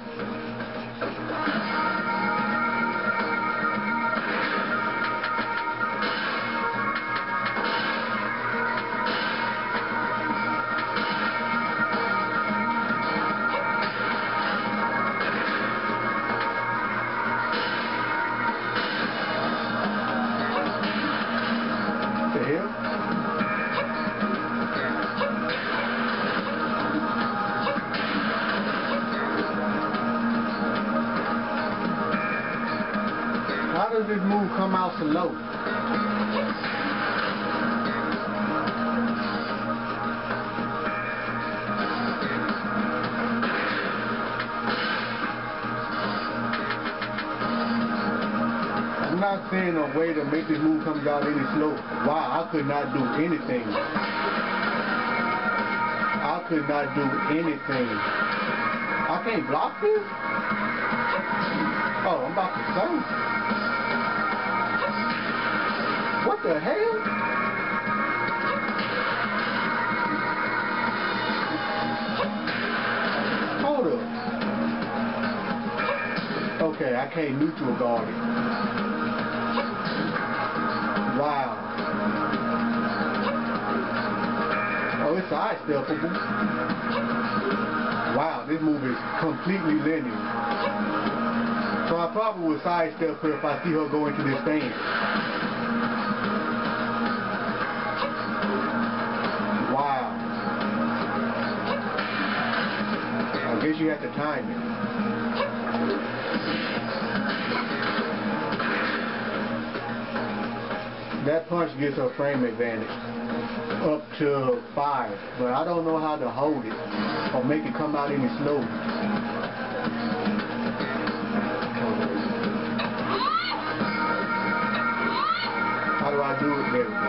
The hell? How does this move come out so low? I'm not saying a way to make this move come out any slow. Wow, I could not do anything. I could not do anything. I can't block this? Oh, I'm about to say. What the hell? Hold up. Okay, I can't neutral guard it. Wow. Oh, it's side steppable. Wow, this move is completely linear. So I probably would sidestep her if I see her go into this stand. Wow. I guess you have to time it. That punch gives her frame advantage up to five, but I don't know how to hold it or make it come out any slower. How do I do it? There we go.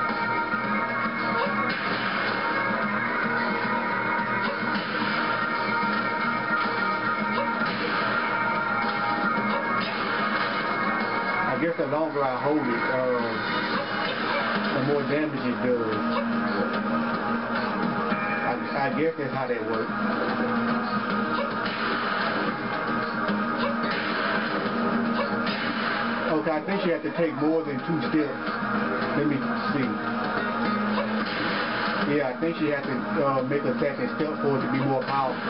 I guess the longer I hold it, uh, the more damage it does. I, I guess that's how that works. Okay, I think you have to take more than two steps. Let me see. Yeah, I think she has to uh, make a second step for it to be more powerful.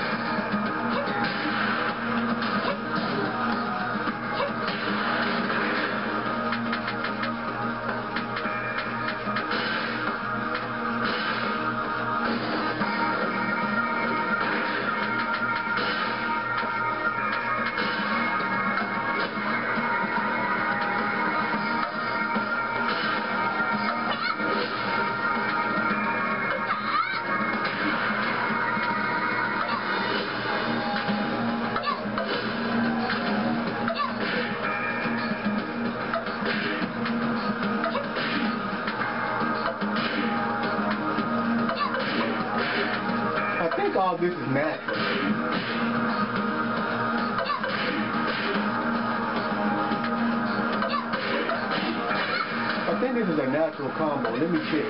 I think all this is natural. I think this is a natural combo. Let me check.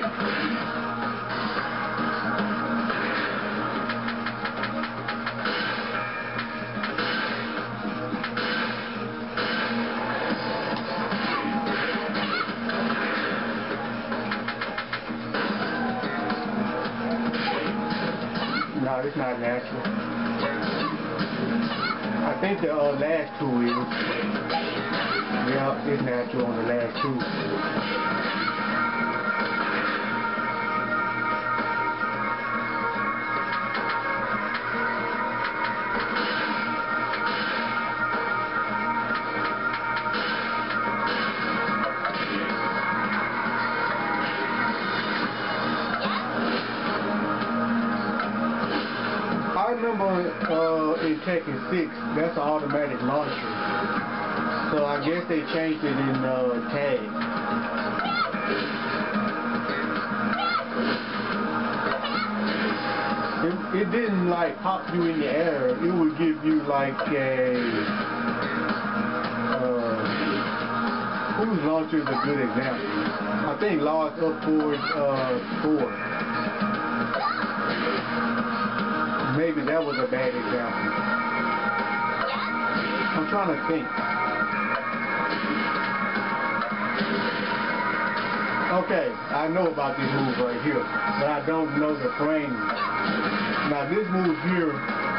No, it's not natural. I think the uh, last two is. Yeah, it's natural on the last two. I remember uh, in Tekken six, that's an automatic launcher. So I guess they changed it in uh, tag. It, it didn't like pop you in the air. It would give you like a... Uh, whose launcher is a good example? I think Lars up towards uh, four. Maybe that was a bad example. I'm trying to think. Okay, I know about this move right here, but I don't know the frame. Now this move here,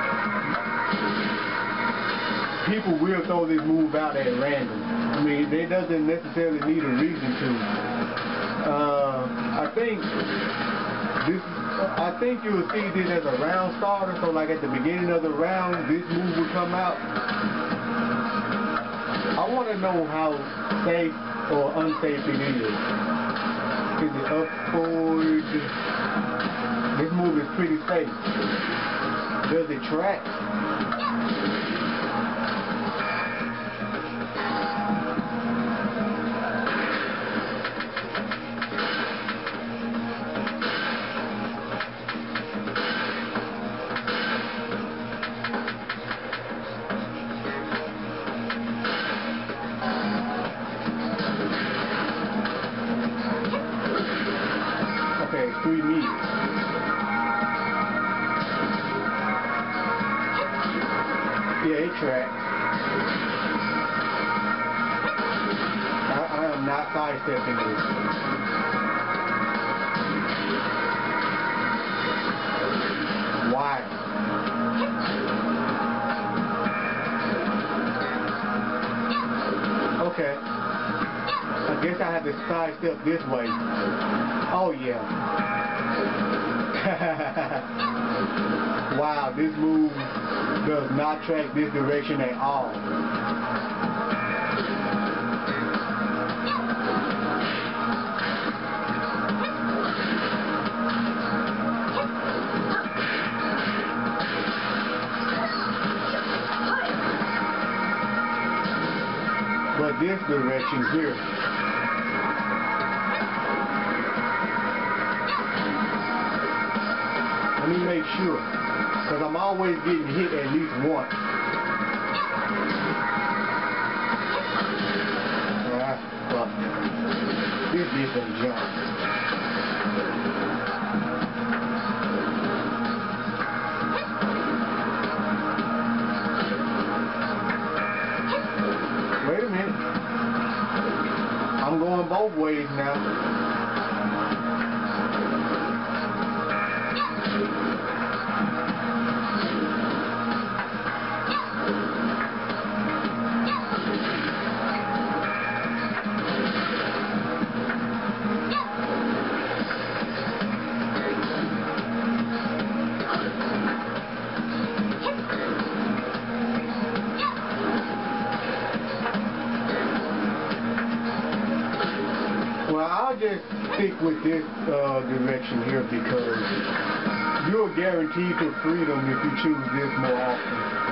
people will throw this move out at random. I mean, they doesn't necessarily need a reason to. Uh, I think this. I think you will see this as a round starter. So, like at the beginning of the round, this move will come out. I want to know how safe or unsafe it is. Is it up forward? This move is pretty safe. Does it track? Okay, three meters. Yeah, it tracks. I, I am not sidestepping this. Why? Okay. I guess I have to sidestep this way. Oh yeah. Wow, this move does not track this direction at all. But this direction here. Let me make sure, because I'm always getting hit at least once. Ah, fuck. This bitch done jumped. Wait a minute. I'm going both ways now. I'll just stick with this uh, direction here because you're guaranteed to freedom if you choose this more often.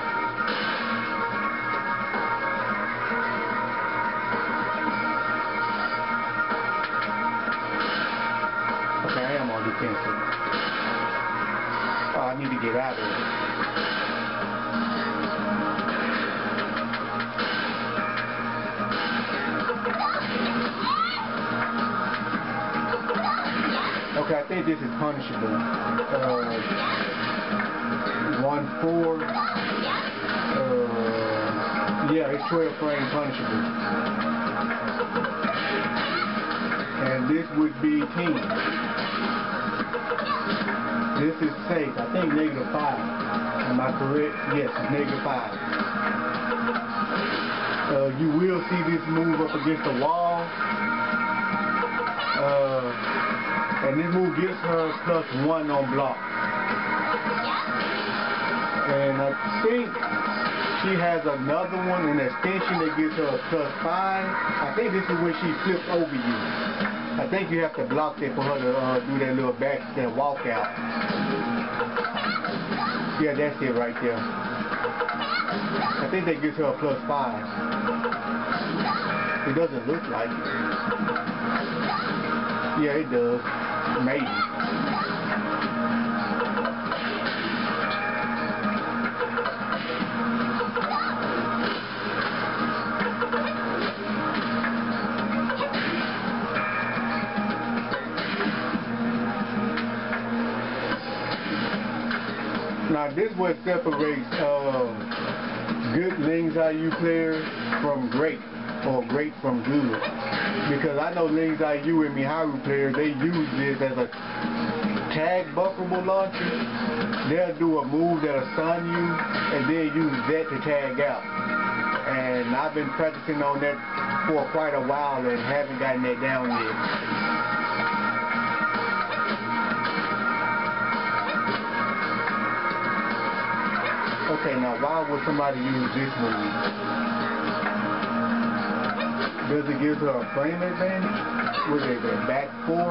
Okay, I am on defensive. Oh, I need to get out of it. Okay, I think this is punishable. Uh, one four. Uh, yeah, it's twelve frame punishable. And this would be ten. This is safe. I think negative five. Am I correct? Yes, negative five. Uh, you will see this move up against the wall. Uh, And this move gives her plus one on block. And I think she has another one, an extension that gives her a plus five. I think this is when she flips over you. I think you have to block that for her to uh, do that little back step walk out. Yeah, that's it right there. I think that gives her a plus five. It doesn't look like it. Yeah, it does. Maybe. Now this is what separates uh, good Ling's I U players from great, or great from good. Because I know Ling's I U and Miharu players, they use this as a tag buffable launcher. They'll do a move that'll stun you and then use that to tag out. And I've been practicing on that for quite a while and haven't gotten that down yet. Okay, now why would somebody use this move? Does it give her a frame advantage? Was it a back four?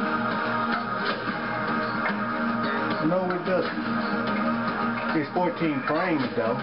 No, it doesn't. It's fourteen frames though.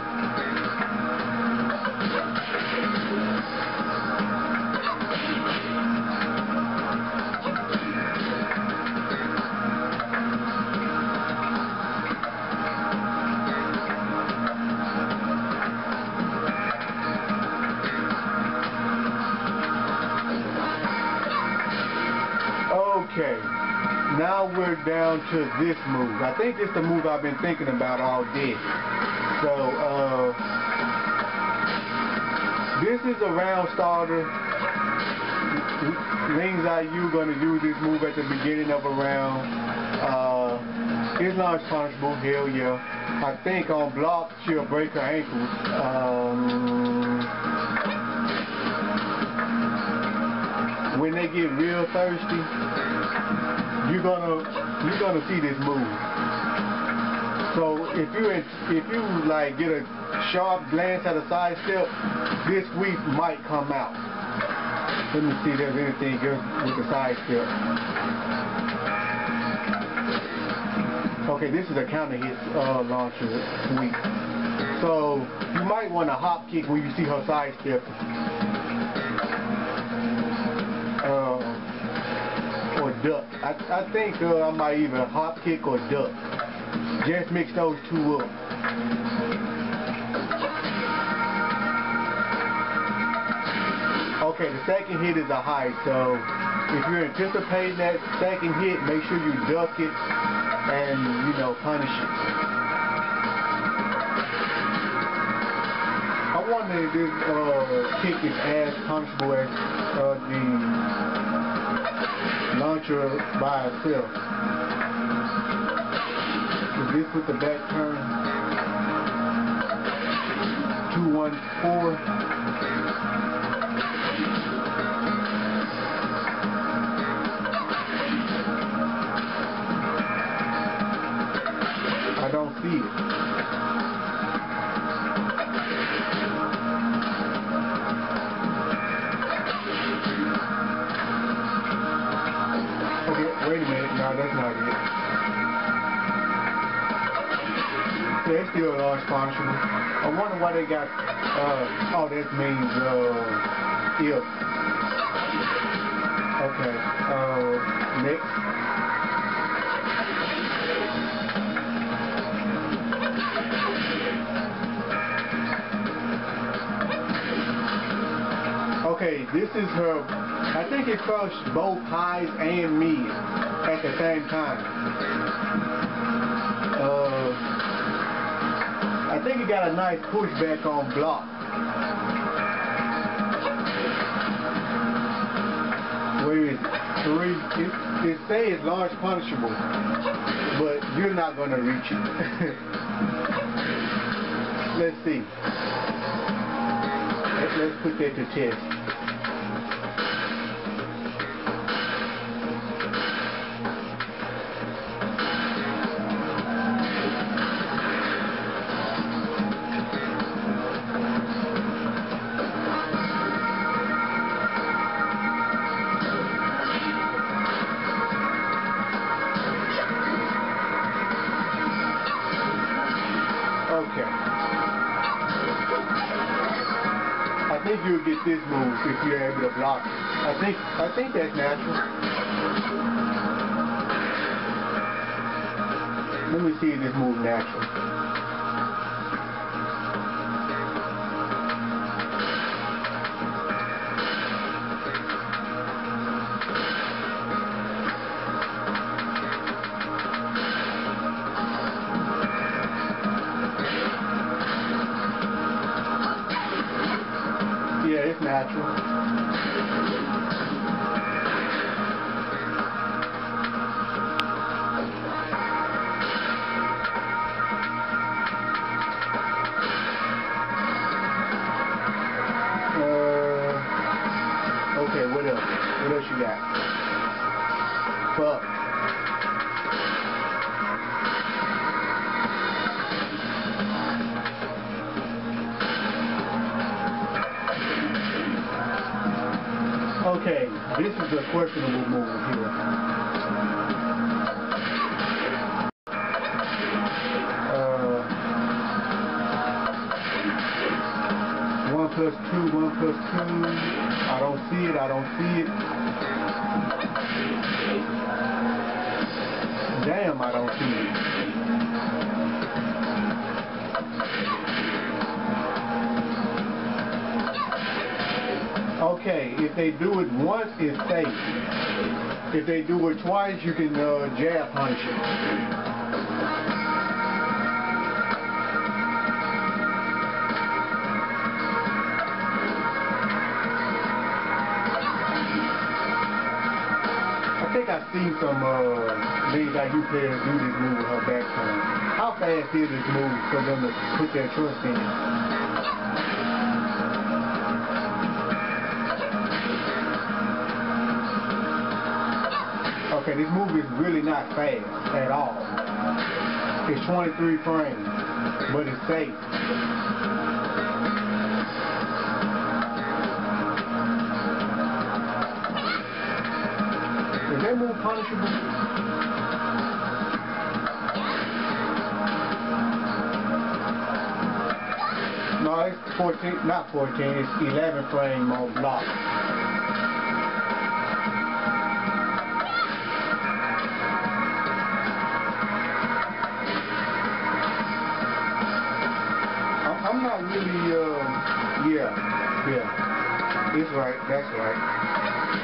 Okay, now we're down to this move. I think this is the move I've been thinking about all day. So, uh, this is a round starter. Ling's I U gonna use this move at the beginning of a round. Uh, it's launch punishable, hell yeah. I think on block she'll break her ankles. Um, when they get real thirsty, you're gonna you're gonna see this move. So if you if you like get a sharp glance at a side step, this sweep might come out. Let me see if there's anything good with the side step. Okay, this is a counter hit uh, launcher sweep. So you might want to hop kick when you see her side step. Or duck. I, I think uh, I might either hop kick or duck. Just mix those two up. Okay, the second hit is a high, so if you're anticipating that second hit, make sure you duck it and, you know, punish it. I wonder if this uh, kick is as punishable as uh, the launcher by itself. Is this with the back turn? two one four. I don't see it. Wait a minute, no, that's not it. Yeah, it's still a large punishable. I wonder why they got, uh, oh, that means, uh, if. Okay, uh, next. Okay, this is her, I think it crushed both highs and mids at the same time. Uh, I think it got a nice pushback on block. Where is it? Three. It, it says large punishable, but you're not going to reach it. Let's see. Let's, let's put that to test. Okay. I think you'll get this move if you're able to block it. I think I think that's natural. Let me see if this move natural. it's natural. Okay, what else? What else you got? Fuck. Okay, this is a questionable move here. Uh, one plus two, one plus two. I don't see it, I don't see it. Damn, I don't see it. Okay, if they do it once, it's safe. If they do it twice, you can uh, jab punish it. I think I've seen some uh, League I U players do this move with her back turn. How fast is this move for them to put their trust in it? Okay, this move is really not fast at all. It's twenty-three frames, but it's safe. Is that move punishable? No, it's fourteen, not fourteen, it's eleven frame on block. I'm, I'm not really, uh, yeah, yeah, it's right, that's right.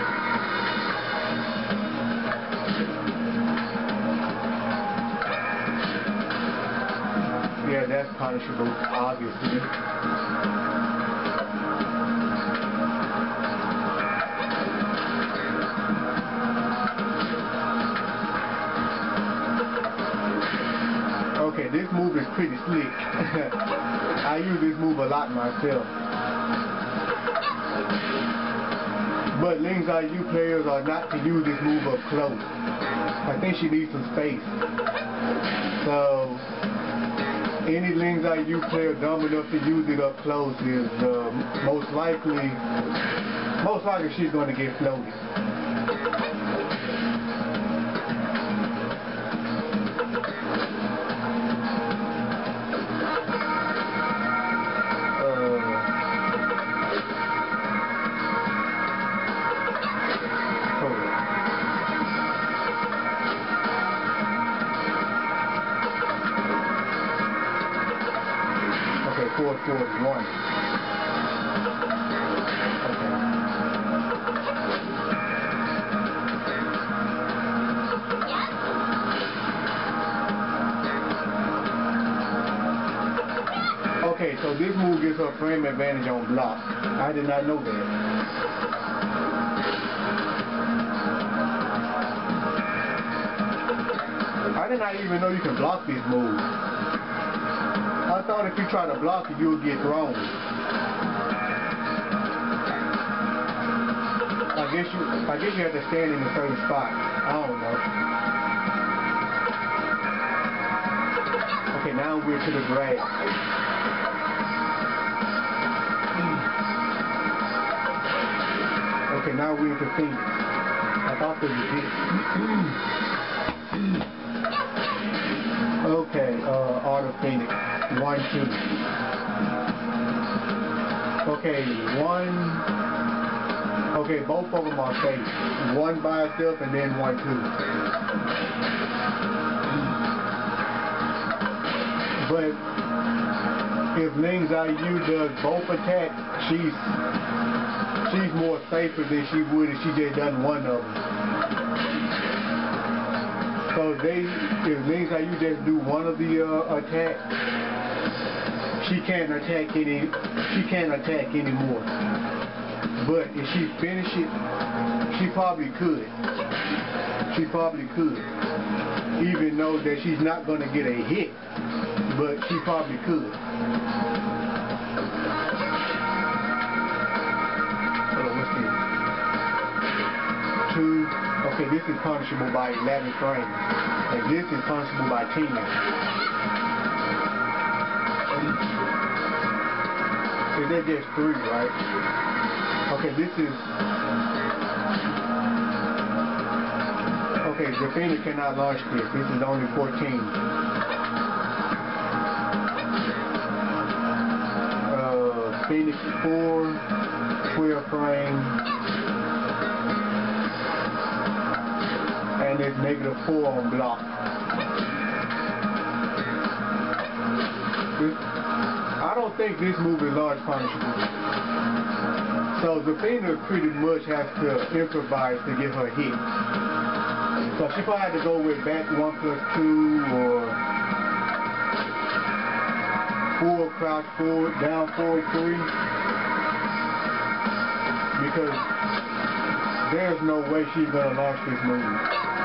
Yeah, that's punishable, obviously. Okay, this move is pretty slick. I use this move a lot myself. But Ling's I U players are not to use this move up close. I think she needs some space. So, any Ling's I U player dumb enough to use it up close is uh, most likely, most likely she's going to get floated. four forty-one. Okay. Okay, so this move gives her frame advantage on block. I did not know that. I did not even know you can block this move. I thought if you try to block it, you would get thrown. I guess you, I guess you have to stand in a certain spot. I don't know. Okay, now we're to the grab. Okay, now we're to Phoenix. I thought this was it. Okay, uh, Art of Phoenix. One, two. Okay, one. Okay, both of them are safe. One by itself and then one, two. But if Ling's I U does both attacks, she's she's more safer than she would if she just done one of them. So if they, if Ling's I U just do one of the uh, attacks, she can't attack any. She can't attack anymore. But if she finished it, she probably could. She probably could. Even though that she's not going to get a hit, but she probably could. Hold on, what's this? Two. Okay, this is punishable by eleven frames. And this is punishable by ten. Is that just three, right? Okay, this is... Okay, Zafina cannot launch this. This is only fourteen. Uh, Phoenix four, twelve frame. And it's negative four on block. This, I don't think this move is large punishable. So Zafina pretty much has to improvise to get her hit. So she probably had to go with back one plus two or forward crouch forward, down forward three. Because there's no way she's gonna launch this move.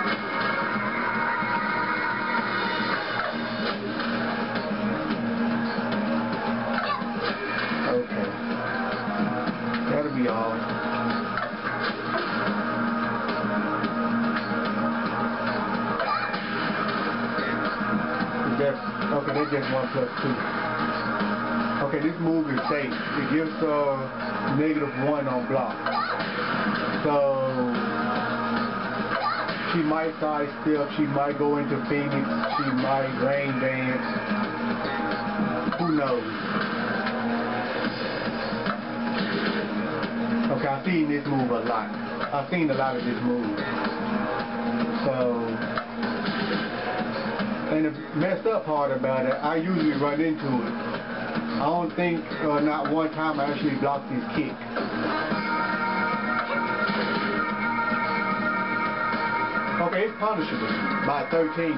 Okay. That'll be all. That's, okay, that's just one plus two. Okay, this move is safe. It gives her uh, negative one on block. So she might side step, she might go into Phoenix, she might rain dance. Who knows? Okay, I've seen this move a lot. I've seen a lot of this move. So. And the messed up part about it, I usually run into it. I don't think uh, not one time I actually blocked his kick. Okay, it's punishable by thirteen.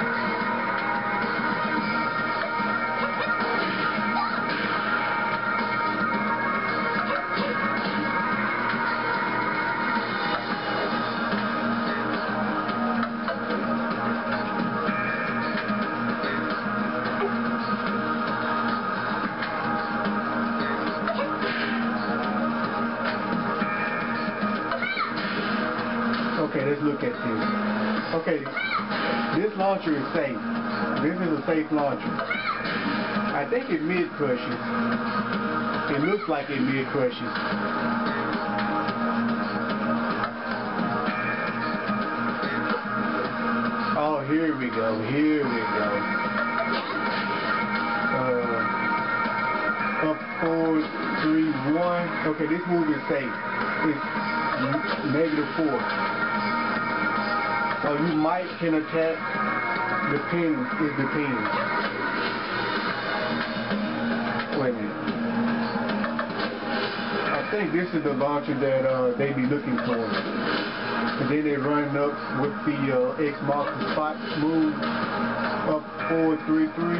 Okay, let's look at this. Okay, this launcher is safe. This is a safe launcher. I think it mid-crushes. It looks like it mid-crushes. Oh, here we go. Here we go. Uh, up four, three, one. Okay, this move is safe. It's negative four. So you might can attack, depends, it depends. Wait a minute. I think this is the launcher that uh, they be looking for. And then they run up with the uh, X marks the spot move, up four, three, three.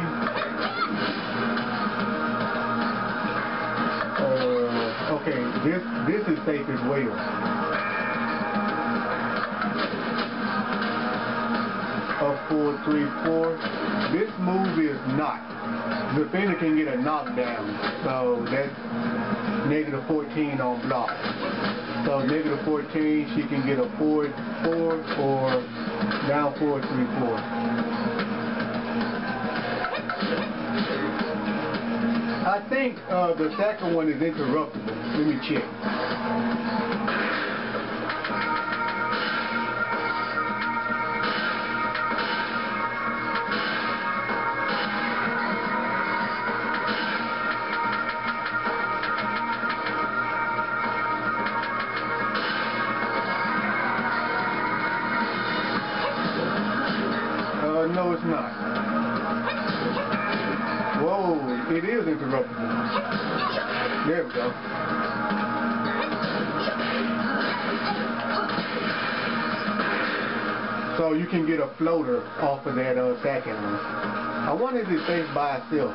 Uh, okay, this, this is safe as well. Up four, three, four. This move is not. Zafina can get a knockdown, so that's negative fourteen on block. So negative fourteen, she can get a four, four, or down four, three, four. I think uh, the second one is interruptible. Let me check. No, it's not. Whoa, it is interruptible. There we go. So you can get a floater off of that uh, second one. I wonder if it stays by itself.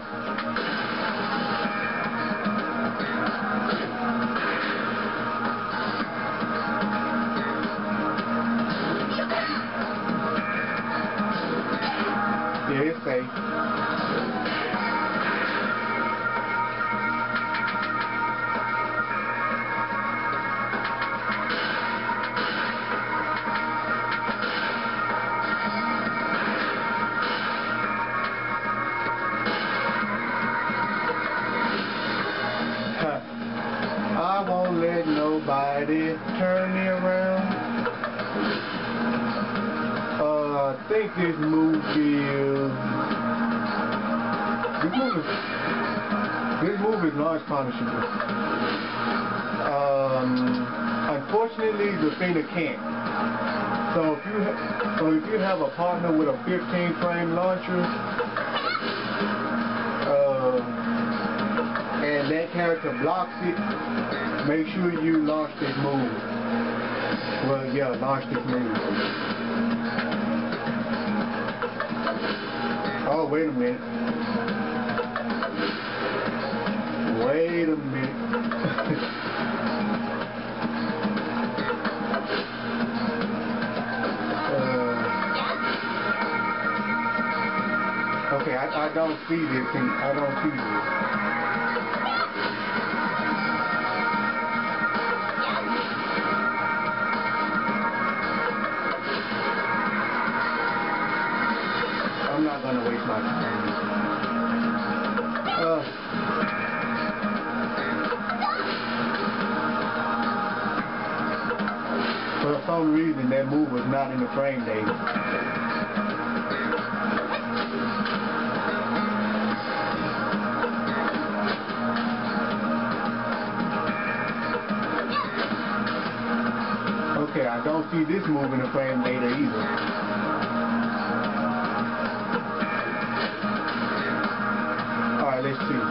okay. I won't let nobody turn me around. Uh, I think this movie is... This movie... This movie is launch punishable. Um, unfortunately, the thing can't. So if you ha so if you have a partner with a fifteen frame launcher, uh, and that character blocks it, make sure you launch this move. Well, yeah, launch this move. Oh, wait a minute. Wait a minute. uh, okay, I, I don't see this. And I don't see this. I'm not gonna waste my time. Uh, for some reason, that move was not in the frame data. Okay, I don't see this move in the frame data either. Alright, let's see.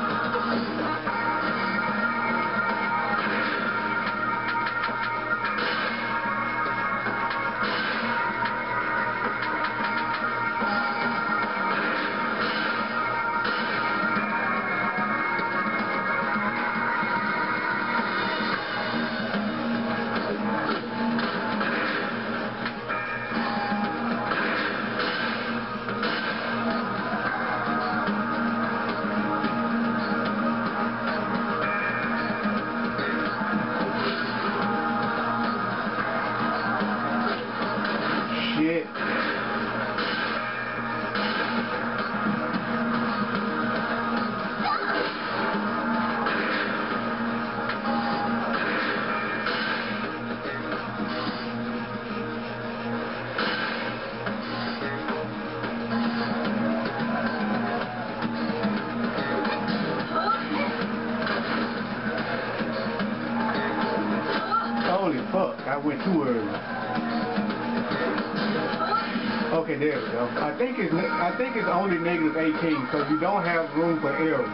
Shit. Holy fuck, I went too early. Okay, there we go. I think it's I think it's only negative eighteen, so you don't have room for error.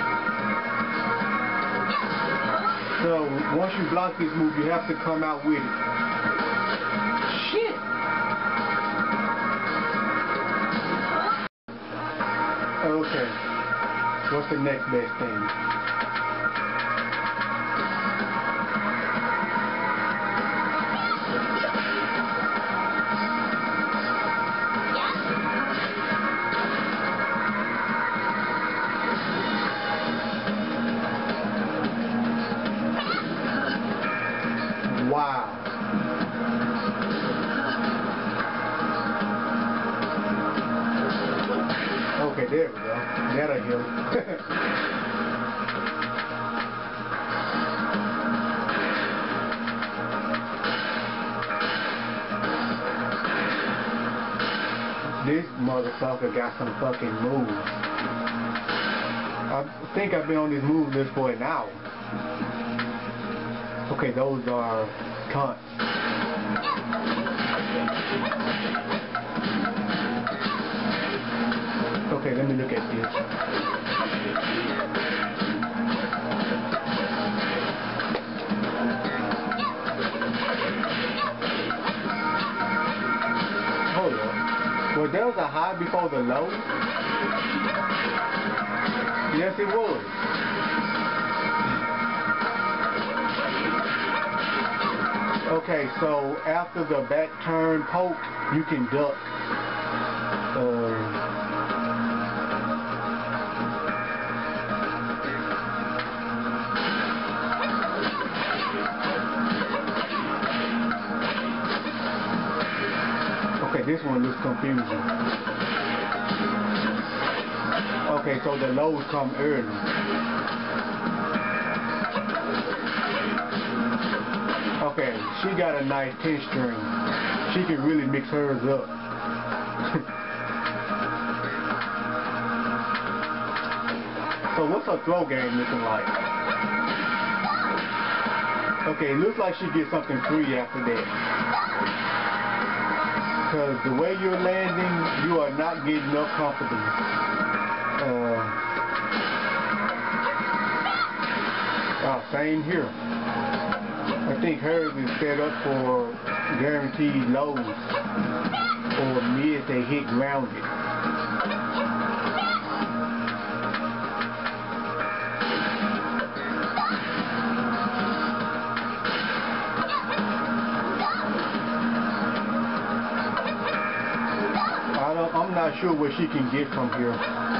So once you block this move, you have to come out with it. Shit. Okay. What's the next best thing? Wow. Okay, there we go. That'll help. This motherfucker got some fucking moves. I think I've been on this move list for an hour. Okay, those are taunts. Okay, let me look at this. Hold on. Was there was a high before the low? Yes, it was. Okay, so after the back turn poke, you can duck. Uh, Yeah, this one looks confusing. Okay, so the lows come early. Okay, she got a nice ten string. She can really mix hers up. So what's her throw game looking like? Okay, it looks like she gets something free after that. Because the way you're landing, you are not getting up comfortably. Uh, oh, same here. I think hers is set up for guaranteed lows or mid they hit grounded. I don't, I'm not sure what she can get from here.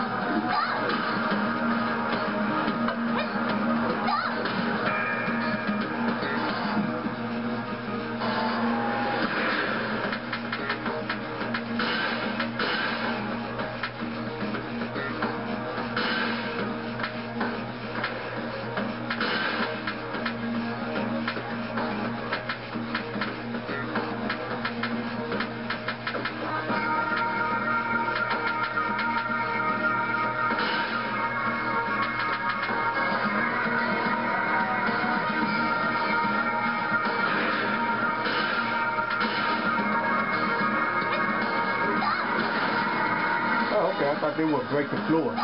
Oh, okay, I thought they would break the floor.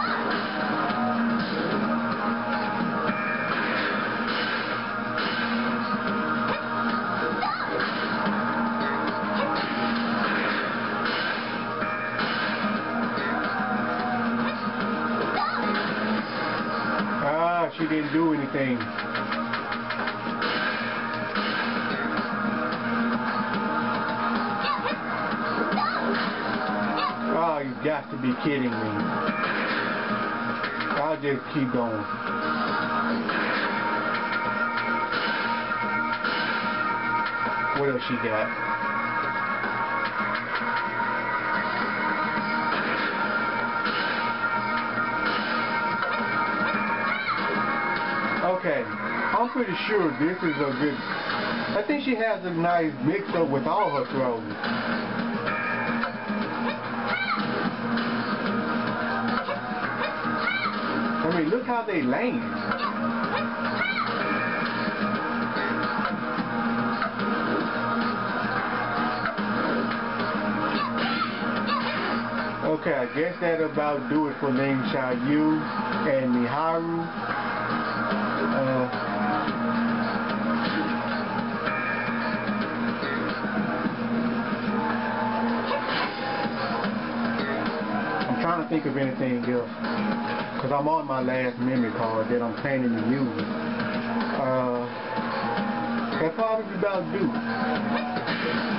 Ah, she didn't do anything. Oh, you got to be kidding me. I'll just keep going. What else she got? Okay, I'm pretty sure this is a good... I think she has a nice mix-up with all her throws. I mean, look how they land. Okay, I guess that about do it for Ling Xiaoyu and Miharu. Uh, I'm trying to think of anything else. Because I'm on my last memory card that I'm planning to use. Uh, that probably about do.